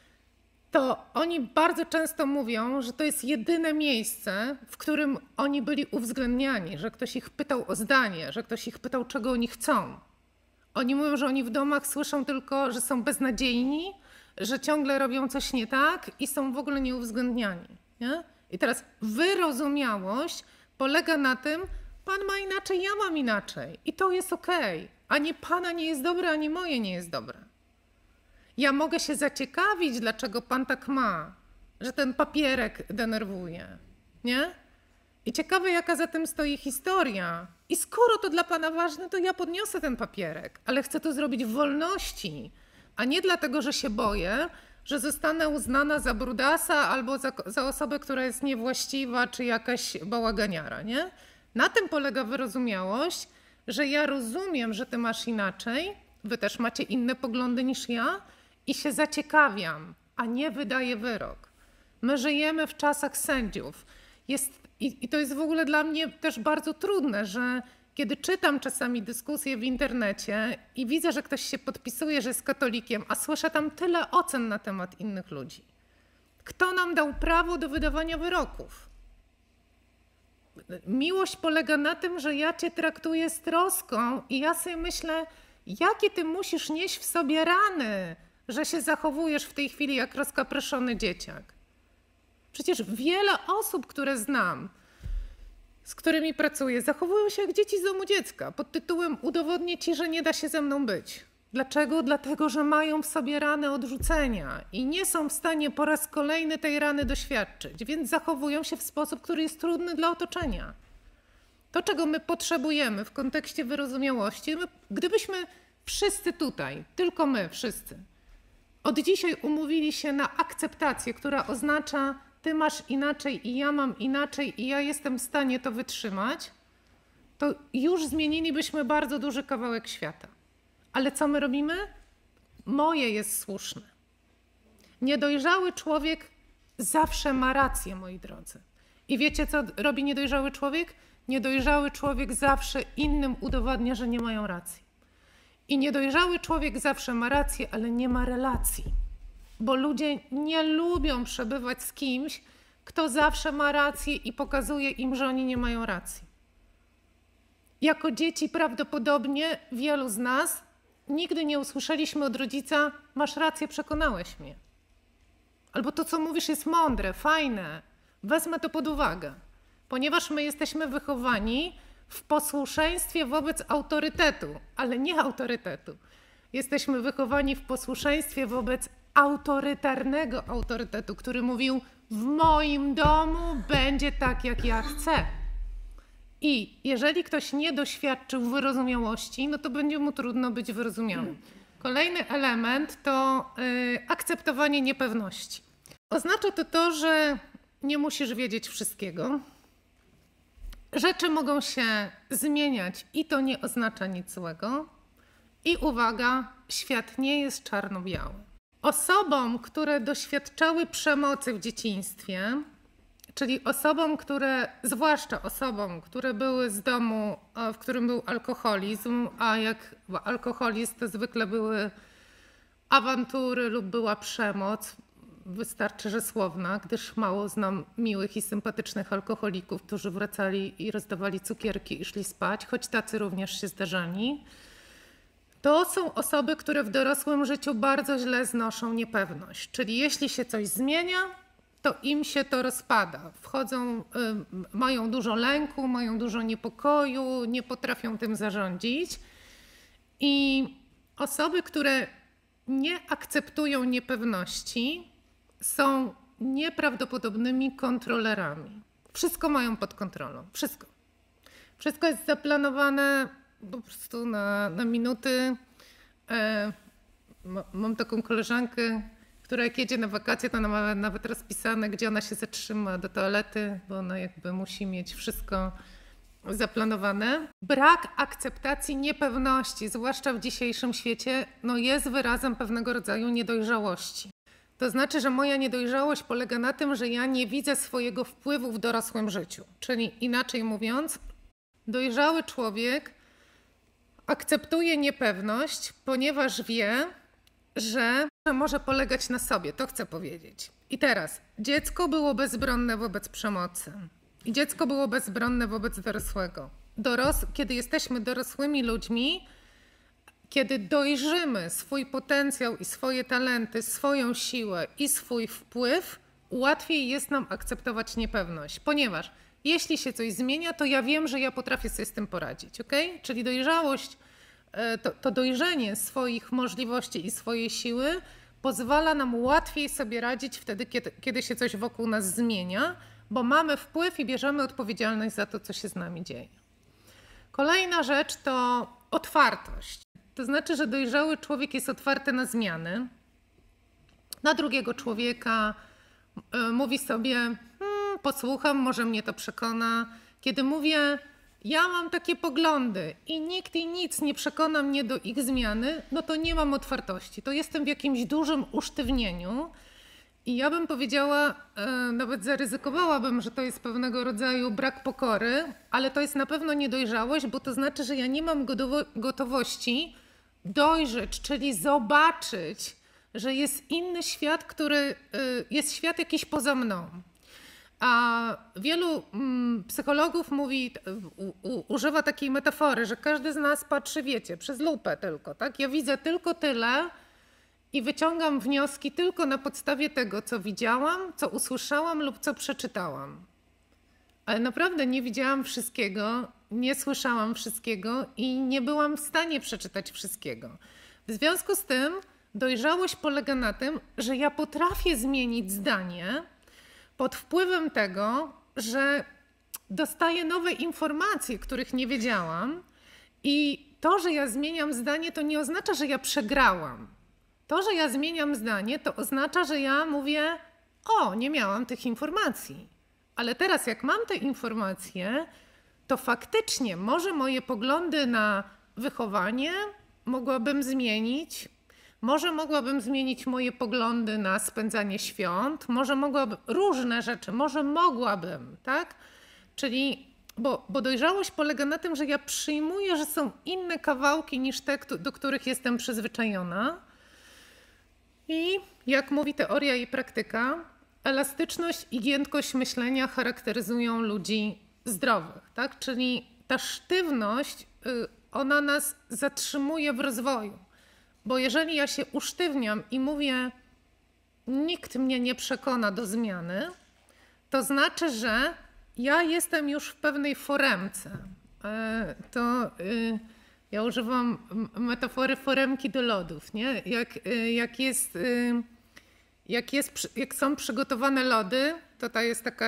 to oni bardzo często mówią, że to jest jedyne miejsce, w którym oni byli uwzględniani, że ktoś ich pytał o zdanie, że ktoś ich pytał, czego oni chcą. Oni mówią, że oni w domach słyszą tylko, że są beznadziejni, że ciągle robią coś nie tak i są w ogóle nieuwzględniani. Nie? I teraz wyrozumiałość polega na tym, pan ma inaczej, ja mam inaczej. I to jest okej. Ani pana nie jest dobre, ani moje nie jest dobre. Ja mogę się zaciekawić, dlaczego pan tak ma, że ten papierek denerwuje. Nie? I ciekawe, jaka za tym stoi historia. I skoro to dla pana ważne, to ja podniosę ten papierek, ale chcę to zrobić w wolności, a nie dlatego, że się boję, że zostanę uznana za brudasa albo za osobę, która jest niewłaściwa, czy jakaś bałaganiara, nie? Na tym polega wyrozumiałość, że ja rozumiem, że ty masz inaczej, wy też macie inne poglądy niż ja i się zaciekawiam, a nie wydaję wyrok. My żyjemy w czasach sędziów. I to jest w ogóle dla mnie też bardzo trudne, że kiedy czytam czasami dyskusje w internecie i widzę, że ktoś się podpisuje, że jest katolikiem, a słyszę tam tyle ocen na temat innych ludzi. Kto nam dał prawo do wydawania wyroków? Miłość polega na tym, że ja cię traktuję z troską i ja sobie myślę, jakie ty musisz nieść w sobie rany, że się zachowujesz w tej chwili jak rozkaproszony dzieciak. Przecież wiele osób, które znam, z którymi pracuję, zachowują się jak dzieci z domu dziecka pod tytułem udowodnię ci, że nie da się ze mną być. Dlaczego? Dlatego, że mają w sobie rany odrzucenia i nie są w stanie po raz kolejny tej rany doświadczyć, więc zachowują się w sposób, który jest trudny dla otoczenia. To, czego my potrzebujemy w kontekście wyrozumiałości, gdybyśmy wszyscy tutaj, tylko my wszyscy, od dzisiaj umówili się na akceptację, która oznacza ty masz inaczej i ja mam inaczej i ja jestem w stanie to wytrzymać, to już zmienilibyśmy bardzo duży kawałek świata. Ale co my robimy? Moje jest słuszne. Niedojrzały człowiek zawsze ma rację, moi drodzy. I wiecie, co robi niedojrzały człowiek? Niedojrzały człowiek zawsze innym udowadnia, że nie mają racji. I niedojrzały człowiek zawsze ma rację, ale nie ma relacji. Bo ludzie nie lubią przebywać z kimś, kto zawsze ma rację i pokazuje im, że oni nie mają racji. Jako dzieci prawdopodobnie wielu z nas nigdy nie usłyszeliśmy od rodzica: masz rację, przekonałeś mnie. Albo to, co mówisz, jest mądre, fajne, wezmę to pod uwagę. Ponieważ my jesteśmy wychowani w posłuszeństwie wobec autorytetu, ale nie autorytetu. Jesteśmy wychowani w posłuszeństwie wobec autorytarnego autorytetu, który mówił: w moim domu będzie tak, jak ja chcę. I jeżeli ktoś nie doświadczył wyrozumiałości, no to będzie mu trudno być wyrozumiałym. Kolejny element to akceptowanie niepewności. Oznacza to, że nie musisz wiedzieć wszystkiego. Rzeczy mogą się zmieniać i to nie oznacza nic złego. I uwaga, świat nie jest czarno-biały. Osobom, które doświadczały przemocy w dzieciństwie, czyli osobom, zwłaszcza osobom, które były z domu, w którym był alkoholizm, a jak alkoholizm to zwykle były awantury lub była przemoc, wystarczy, że słowna, gdyż mało znam miłych i sympatycznych alkoholików, którzy wracali i rozdawali cukierki i szli spać, choć tacy również się zdarzali. To są osoby, które w dorosłym życiu bardzo źle znoszą niepewność. Czyli jeśli się coś zmienia, to im się to rozpada. Mają dużo lęku, mają dużo niepokoju, nie potrafią tym zarządzić. I osoby, które nie akceptują niepewności, są nieprawdopodobnymi kontrolerami. Wszystko mają pod kontrolą. Wszystko. Wszystko jest zaplanowane po prostu na minuty. Mam taką koleżankę, która jak jedzie na wakacje, to ona ma nawet rozpisane, gdzie ona się zatrzyma do toalety, bo ona jakby musi mieć wszystko zaplanowane. Brak akceptacji niepewności, zwłaszcza w dzisiejszym świecie, jest wyrazem pewnego rodzaju niedojrzałości. To znaczy, że moja niedojrzałość polega na tym, że ja nie widzę swojego wpływu w dorosłym życiu. Czyli inaczej mówiąc, dojrzały człowiek akceptuje niepewność, ponieważ wie, że może polegać na sobie. To chcę powiedzieć. I teraz, dziecko było bezbronne wobec przemocy. I dziecko było bezbronne wobec dorosłego. Kiedy jesteśmy dorosłymi ludźmi, kiedy dojrzymy swój potencjał i swoje talenty, swoją siłę i swój wpływ, łatwiej jest nam akceptować niepewność. Ponieważ jeśli się coś zmienia, to ja wiem, że ja potrafię sobie z tym poradzić. Okay? Czyli dojrzałość, to dojrzenie swoich możliwości i swojej siły pozwala nam łatwiej sobie radzić wtedy, kiedy się coś wokół nas zmienia, bo mamy wpływ i bierzemy odpowiedzialność za to, co się z nami dzieje. Kolejna rzecz to otwartość. To znaczy, że dojrzały człowiek jest otwarty na zmiany, na drugiego człowieka, mówi sobie, posłucham, może mnie to przekona. Kiedy mówię, ja mam takie poglądy i nikt i nic nie przekona mnie do ich zmiany, no to nie mam otwartości. To jestem w jakimś dużym usztywnieniu i ja bym powiedziała, nawet zaryzykowałabym, że to jest pewnego rodzaju brak pokory, ale to jest na pewno niedojrzałość, bo to znaczy, że ja nie mam gotowości dojrzeć, czyli zobaczyć, że jest inny świat, który jest świat jakiś poza mną. A wielu psychologów mówi, używa takiej metafory, że każdy z nas patrzy, wiecie, przez lupę tylko, tak? Ja widzę tylko tyle i wyciągam wnioski tylko na podstawie tego, co widziałam, co usłyszałam lub co przeczytałam. Ale naprawdę nie widziałam wszystkiego, nie słyszałam wszystkiego i nie byłam w stanie przeczytać wszystkiego. W związku z tym dojrzałość polega na tym, że ja potrafię zmienić zdanie pod wpływem tego, że dostaję nowe informacje, których nie wiedziałam i to, że ja zmieniam zdanie, to nie oznacza, że ja przegrałam. To, że ja zmieniam zdanie, to oznacza, że ja mówię, nie miałam tych informacji. Ale teraz jak mam te informacje, to faktycznie może moje poglądy na wychowanie mogłabym zmienić. Może mogłabym zmienić moje poglądy na spędzanie świąt, może mogłabym, różne rzeczy, może mogłabym, tak? Czyli, bo dojrzałość polega na tym, że ja przyjmuję, że są inne kawałki niż te, do których jestem przyzwyczajona. I jak mówi teoria i praktyka, elastyczność i giętkość myślenia charakteryzują ludzi zdrowych, tak? Czyli ta sztywność, ona nas zatrzymuje w rozwoju. Bo jeżeli ja się usztywniam i mówię, nikt mnie nie przekona do zmiany, to znaczy, że ja jestem już w pewnej foremce. Ja używam metafory foremki do lodów, nie? Jak są przygotowane lody, to ta jest taka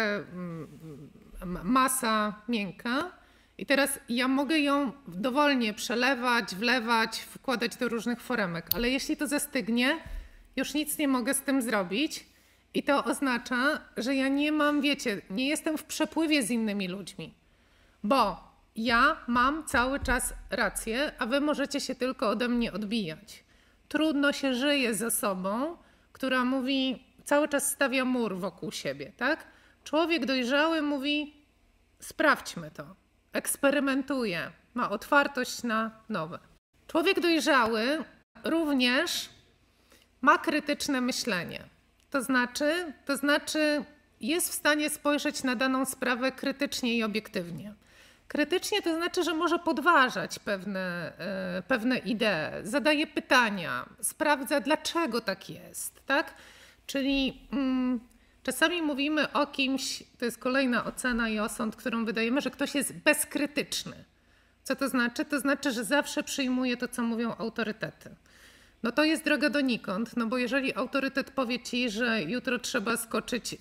masa miękka. I teraz ja mogę ją dowolnie przelewać, wlewać, wkładać do różnych foremek, ale jeśli to zastygnie, już nic nie mogę z tym zrobić i to oznacza, że ja nie mam, wiecie, nie jestem w przepływie z innymi ludźmi, bo ja mam cały czas rację, a wy możecie się tylko ode mnie odbijać. Trudno się żyje z osobą, która mówi, cały czas stawia mur wokół siebie, tak? Człowiek dojrzały mówi, sprawdźmy to. Eksperymentuje, ma otwartość na nowe. Człowiek dojrzały również ma krytyczne myślenie. To znaczy jest w stanie spojrzeć na daną sprawę krytycznie i obiektywnie. Krytycznie to znaczy, że może podważać pewne idee, zadaje pytania, sprawdza, dlaczego tak jest, tak? Czyli czasami mówimy o kimś, to jest kolejna ocena i osąd, którą wydajemy, że ktoś jest bezkrytyczny. Co to znaczy? To znaczy, że zawsze przyjmuje to, co mówią autorytety. No to jest droga donikąd, no bo jeżeli autorytet powie ci, że jutro trzeba skoczyć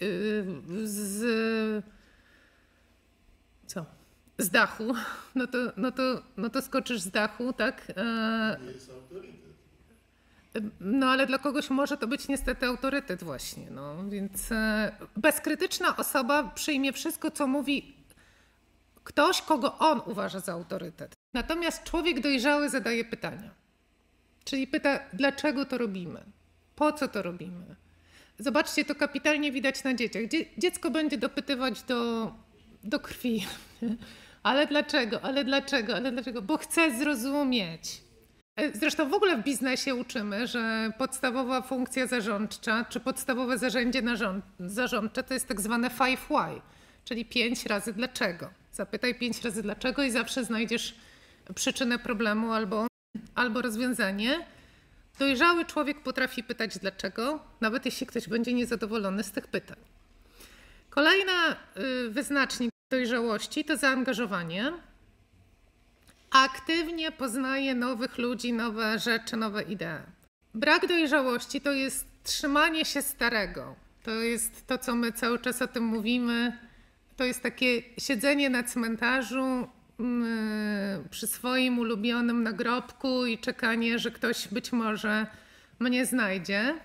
z dachu, no to skoczysz z dachu, tak? Nie jest autorytet. No ale dla kogoś może to być niestety autorytet właśnie, no więc bezkrytyczna osoba przyjmie wszystko, co mówi ktoś, kogo on uważa za autorytet. Natomiast człowiek dojrzały zadaje pytania, czyli pyta, dlaczego to robimy, po co to robimy. Zobaczcie, to kapitalnie widać na dzieciach. Dziecko będzie dopytywać do krwi, ale dlaczego, bo chce zrozumieć. Zresztą w ogóle w biznesie uczymy, że podstawowa funkcja zarządcza, czy podstawowe narzędzie zarządcze to jest tak zwane 5 why, czyli 5 razy dlaczego. Zapytaj 5 razy dlaczego i zawsze znajdziesz przyczynę problemu albo rozwiązanie. Dojrzały człowiek potrafi pytać dlaczego, nawet jeśli ktoś będzie niezadowolony z tych pytań. Kolejna wyznacznik dojrzałości to zaangażowanie. Aktywnie poznaje nowych ludzi, nowe rzeczy, nowe idee. Brak dojrzałości to jest trzymanie się starego. To jest to, co my cały czas o tym mówimy. to jest takie siedzenie na cmentarzu przy swoim ulubionym nagrobku i czekanie, że ktoś być może mnie znajdzie.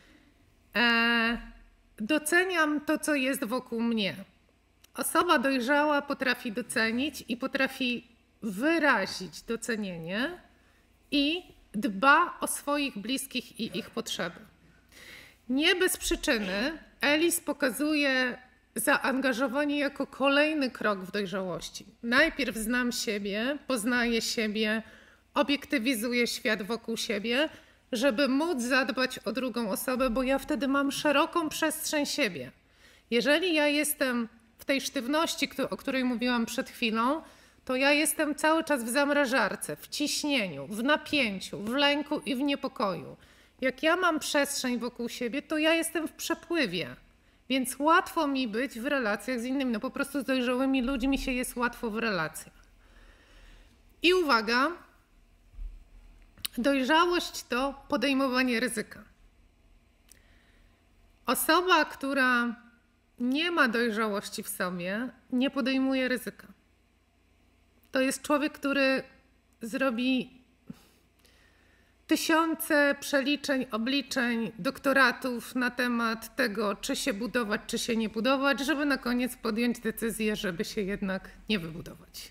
Doceniam to, co jest wokół mnie. Osoba dojrzała potrafi docenić i potrafi wyrazić docenienie i dba o swoich bliskich i ich potrzeby. Nie bez przyczyny Ellis pokazuje zaangażowanie jako kolejny krok w dojrzałości. Najpierw znam siebie, poznaję siebie, obiektywizuję świat wokół siebie, żeby móc zadbać o drugą osobę, bo ja wtedy mam szeroką przestrzeń siebie. Jeżeli ja jestem w tej sztywności, o której mówiłam przed chwilą, to ja jestem cały czas w zamrażarce, w ciśnieniu, w napięciu, w lęku i w niepokoju. Jak ja mam przestrzeń wokół siebie, to ja jestem w przepływie. Więc łatwo mi być w relacjach z innymi. No po prostu z dojrzałymi ludźmi się jest łatwo w relacjach. I uwaga, dojrzałość to podejmowanie ryzyka. Osoba, która nie ma dojrzałości w sobie, nie podejmuje ryzyka. To jest człowiek, który zrobi tysiące przeliczeń, obliczeń, doktoratów na temat tego, czy się budować, czy się nie budować, żeby na koniec podjąć decyzję, żeby się jednak nie wybudować.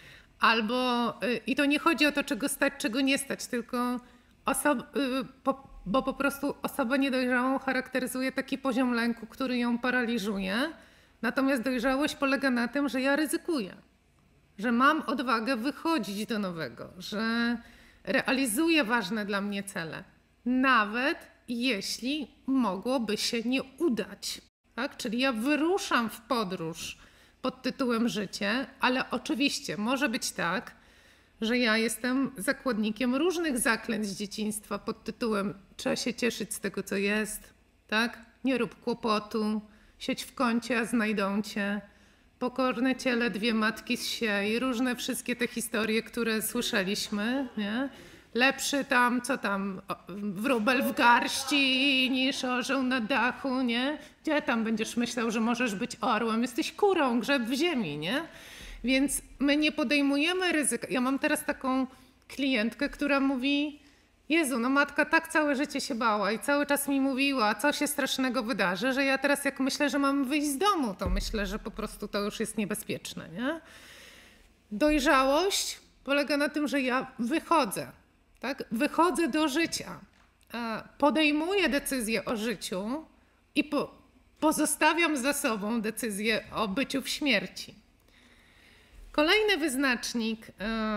I to nie chodzi o to, czego stać, czego nie stać, tylko bo po prostu osobę niedojrzałą charakteryzuje taki poziom lęku, który ją paraliżuje. Natomiast dojrzałość polega na tym, że ja ryzykuję, że mam odwagę wychodzić do nowego, że realizuję ważne dla mnie cele, nawet jeśli mogłoby się nie udać. Tak? Czyli ja wyruszam w podróż pod tytułem życie, ale oczywiście może być tak, że ja jestem zakładnikiem różnych zaklęć z dzieciństwa pod tytułem trzeba się cieszyć z tego, co jest, tak? Nie rób kłopotu, siedź w kącie, a znajdą cię, pokorne ciele, dwie matki z siej, różne wszystkie te historie, które słyszeliśmy, nie? Lepszy tam, co tam, wróbel w garści niż orzeł na dachu, nie? Gdzie tam będziesz myślał, że możesz być orłem? Jesteś kurą, grzeb w ziemi, nie? Więc my nie podejmujemy ryzyka. Ja mam teraz taką klientkę, która mówi: Jezu, no matka tak całe życie się bała i cały czas mi mówiła, co się strasznego wydarzy, że ja teraz jak myślę, że mam wyjść z domu, to myślę, że po prostu to już jest niebezpieczne, nie? Dojrzałość polega na tym, że ja wychodzę, tak? Wychodzę do życia, podejmuję decyzję o życiu i pozostawiam za sobą decyzję o byciu w śmierci. Kolejny wyznacznik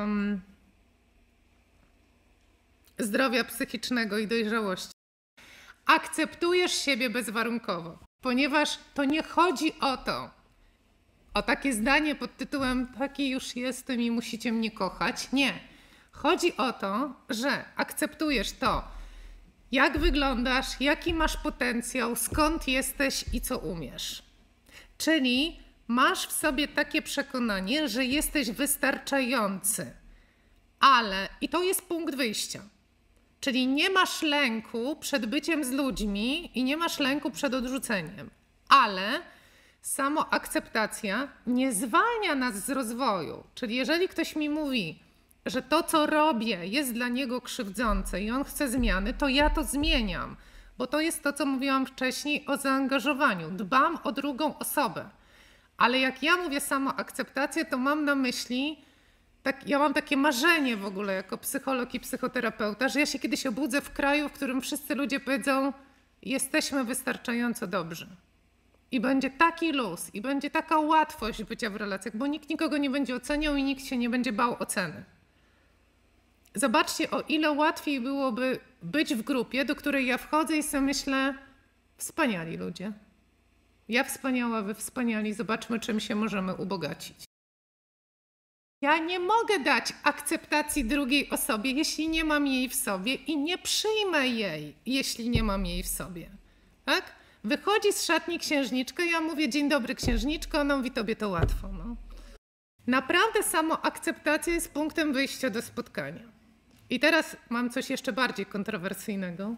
zdrowia psychicznego i dojrzałości. Akceptujesz siebie bezwarunkowo, ponieważ to nie chodzi o takie zdanie pod tytułem taki już jestem i musicie mnie kochać. Nie. Chodzi o to, że akceptujesz to, jak wyglądasz, jaki masz potencjał, skąd jesteś i co umiesz. Czyli masz w sobie takie przekonanie, że jesteś wystarczający, i to jest punkt wyjścia. Czyli nie masz lęku przed byciem z ludźmi i nie masz lęku przed odrzuceniem, ale samoakceptacja nie zwalnia nas z rozwoju. Czyli jeżeli ktoś mi mówi, że to, co robię, jest dla niego krzywdzące i on chce zmiany, to ja to zmieniam, bo to jest to, co mówiłam wcześniej o zaangażowaniu. Dbam o drugą osobę. Ale jak ja mówię samoakceptację, to mam na myśli, ja mam takie marzenie w ogóle jako psycholog i psychoterapeuta, że ja się kiedyś obudzę w kraju, w którym wszyscy ludzie powiedzą: jesteśmy wystarczająco dobrzy. I będzie taki luz, i będzie taka łatwość bycia w relacjach, bo nikt nikogo nie będzie oceniał i nikt się nie będzie bał oceny. Zobaczcie, o ile łatwiej byłoby być w grupie, do której ja wchodzę i sobie myślę: wspaniali ludzie. Ja wspaniała, wy wspaniali, zobaczmy, czym się możemy ubogacić. Ja nie mogę dać akceptacji drugiej osobie, jeśli nie mam jej w sobie i nie przyjmę jej, jeśli nie mam jej w sobie. Tak? Wychodzi z szatni księżniczka, ja mówię: dzień dobry księżniczko, ona mówi: tobie to łatwo. No. Naprawdę samoakceptacja jest punktem wyjścia do spotkania. I teraz mam coś jeszcze bardziej kontrowersyjnego.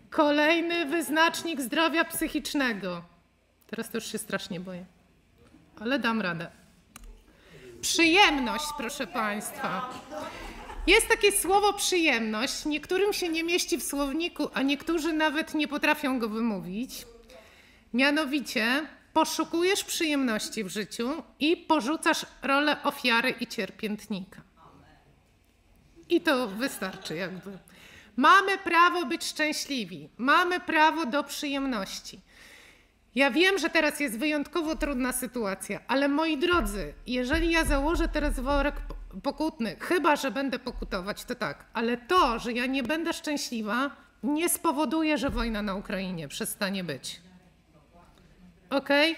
Kolejny wyznacznik zdrowia psychicznego. Teraz to już się strasznie boję. ale dam radę. Przyjemność, proszę Państwa. Jest takie słowo przyjemność. Niektórym się nie mieści w słowniku, a niektórzy nawet nie potrafią go wymówić. Mianowicie poszukujesz przyjemności w życiu i porzucasz rolę ofiary i cierpiętnika. I to wystarczy jakby. Mamy prawo być szczęśliwi. Mamy prawo do przyjemności. Ja wiem, że teraz jest wyjątkowo trudna sytuacja, ale moi drodzy, jeżeli ja założę teraz worek pokutny, chyba że będę pokutować, to tak, ale to, że ja nie będę szczęśliwa, nie spowoduje, że wojna na Ukrainie przestanie być. Okej?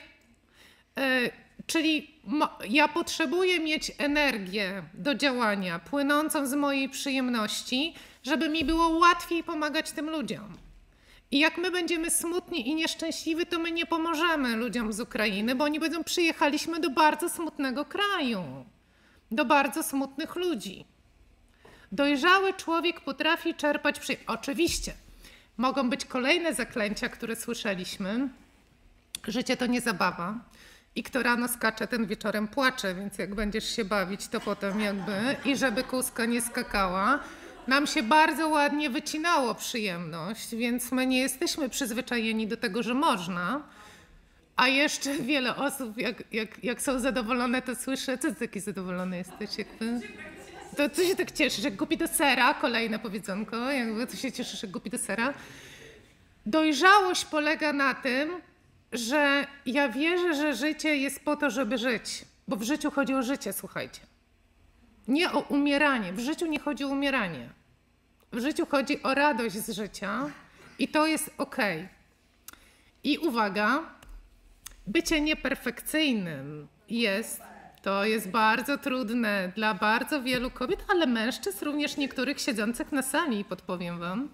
Czyli ja potrzebuję mieć energię do działania płynącą z mojej przyjemności, żeby mi było łatwiej pomagać tym ludziom. I jak my będziemy smutni i nieszczęśliwi, to my nie pomożemy ludziom z Ukrainy, bo oni przyjechaliśmy do bardzo smutnego kraju, do bardzo smutnych ludzi. Dojrzały człowiek potrafi czerpać Oczywiście, mogą być kolejne zaklęcia, które słyszeliśmy. Życie to nie zabawa. I kto rano skacze, ten wieczorem płacze, więc jak będziesz się bawić, to potem jakby... I żeby kózka nie skakała. Nam się bardzo ładnie wycinało przyjemność, więc my nie jesteśmy przyzwyczajeni do tego, że można. A jeszcze wiele osób, jak są zadowolone, to słyszę, co ty taki zadowolony jesteś? Jakby? To co się tak cieszysz, jak głupi do sera, kolejne powiedzonko, jakby co się cieszysz, jak głupi do sera. Dojrzałość polega na tym, że ja wierzę, że życie jest po to, żeby żyć. Bo w życiu chodzi o życie, słuchajcie. Nie o umieranie. W życiu nie chodzi o umieranie. W życiu chodzi o radość z życia i to jest okej. I uwaga, bycie nieperfekcyjnym to jest bardzo trudne dla bardzo wielu kobiet, ale mężczyzn, również niektórych siedzących na sali, podpowiem wam.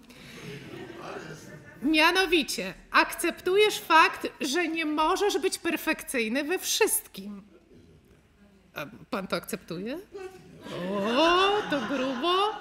Mianowicie, akceptujesz fakt, że nie możesz być perfekcyjny we wszystkim. A pan to akceptuje? O, to grubo.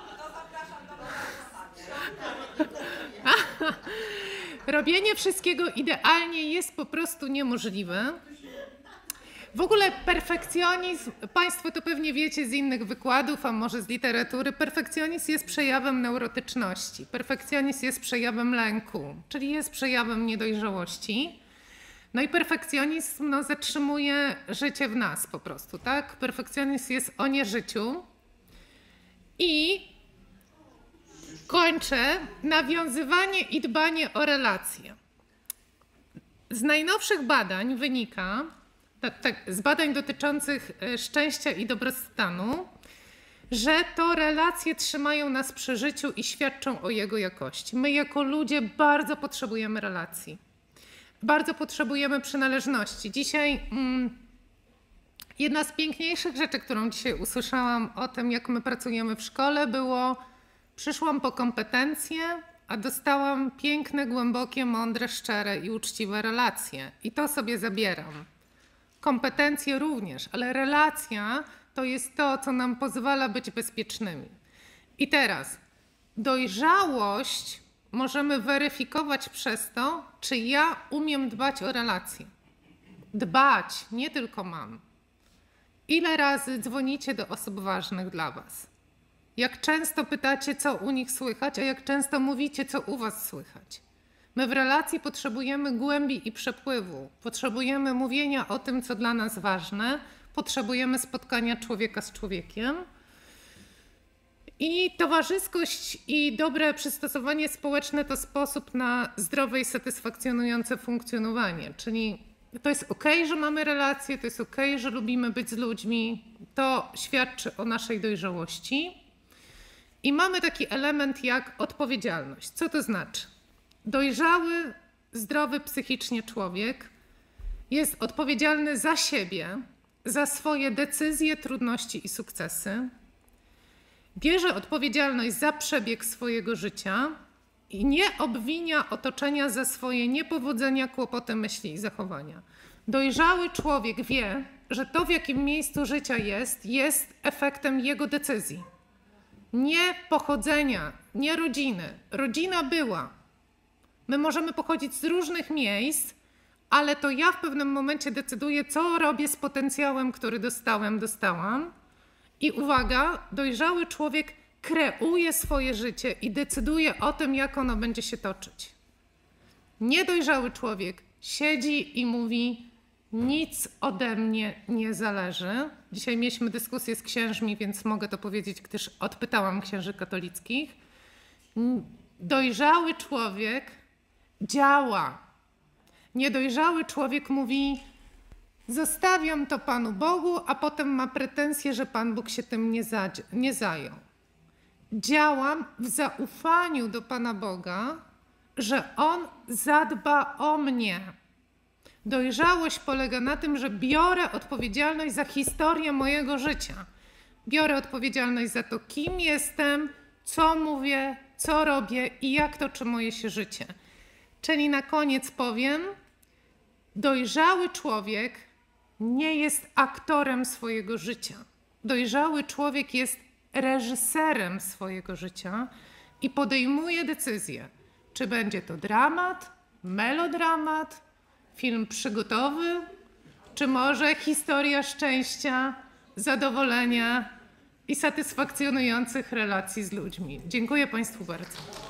Robienie wszystkiego idealnie jest po prostu niemożliwe. W ogóle perfekcjonizm, Państwo to pewnie wiecie z innych wykładów, a może z literatury, perfekcjonizm jest przejawem neurotyczności. Perfekcjonizm jest przejawem lęku, czyli jest przejawem niedojrzałości. No i perfekcjonizm zatrzymuje życie w nas po prostu, tak? Perfekcjonizm jest o nieżyciu. I kończę nawiązywanie i dbanie o relacje. Z najnowszych badań wynika, z badań dotyczących szczęścia i dobrostanu, że to relacje trzymają nas przy życiu i świadczą o jego jakości. My jako ludzie bardzo potrzebujemy relacji. Bardzo potrzebujemy przynależności. Dzisiaj jedna z piękniejszych rzeczy, którą dzisiaj usłyszałam o tym, jak my pracujemy w szkole, było: przyszłam po kompetencje, a dostałam piękne, głębokie, mądre, szczere i uczciwe relacje. I to sobie zabieram. Kompetencje również, ale relacja to jest to, co nam pozwala być bezpiecznymi. I teraz dojrzałość możemy weryfikować przez to, czy ja umiem dbać o relacje. Dbać, nie tylko mam. Ile razy dzwonicie do osób ważnych dla was? Jak często pytacie, co u nich słychać, a jak często mówicie, co u was słychać? My w relacji potrzebujemy głębi i przepływu. Potrzebujemy mówienia o tym, co dla nas ważne. Potrzebujemy spotkania człowieka z człowiekiem. I towarzyskość i dobre przystosowanie społeczne to sposób na zdrowe i satysfakcjonujące funkcjonowanie. Czyli to jest okej, że mamy relacje, to jest okej, że lubimy być z ludźmi. To świadczy o naszej dojrzałości. I mamy taki element jak odpowiedzialność. Co to znaczy? Dojrzały, zdrowy psychicznie człowiek jest odpowiedzialny za siebie, za swoje decyzje, trudności i sukcesy. Bierze odpowiedzialność za przebieg swojego życia i nie obwinia otoczenia za swoje niepowodzenia, kłopoty, myśli i zachowania. Dojrzały człowiek wie, że to, w jakim miejscu życia jest efektem jego decyzji. Nie pochodzenia, nie rodziny. Rodzina była. My możemy pochodzić z różnych miejsc, ale to ja w pewnym momencie decyduję, co robię z potencjałem, który dostałam. I uwaga, dojrzały człowiek kreuje swoje życie i decyduje o tym, jak ono będzie się toczyć. Niedojrzały człowiek siedzi i mówi, nic ode mnie nie zależy. Dzisiaj mieliśmy dyskusję z księżmi, więc mogę to powiedzieć, gdyż odpytałam księży katolickich. Dojrzały człowiek działa. Niedojrzały człowiek mówi, zostawiam to Panu Bogu, a potem ma pretensje, że Pan Bóg się tym nie zajął. Działam w zaufaniu do Pana Boga, że On zadba o mnie. Dojrzałość polega na tym, że biorę odpowiedzialność za historię mojego życia. Biorę odpowiedzialność za to, kim jestem, co mówię, co robię i jak toczy moje się życie. Czyli na koniec powiem, dojrzały człowiek nie jest aktorem swojego życia. Dojrzały człowiek jest reżyserem swojego życia i podejmuje decyzję, czy będzie to dramat, melodramat, film przygotowy, czy może historia szczęścia, zadowolenia i satysfakcjonujących relacji z ludźmi. Dziękuję Państwu bardzo.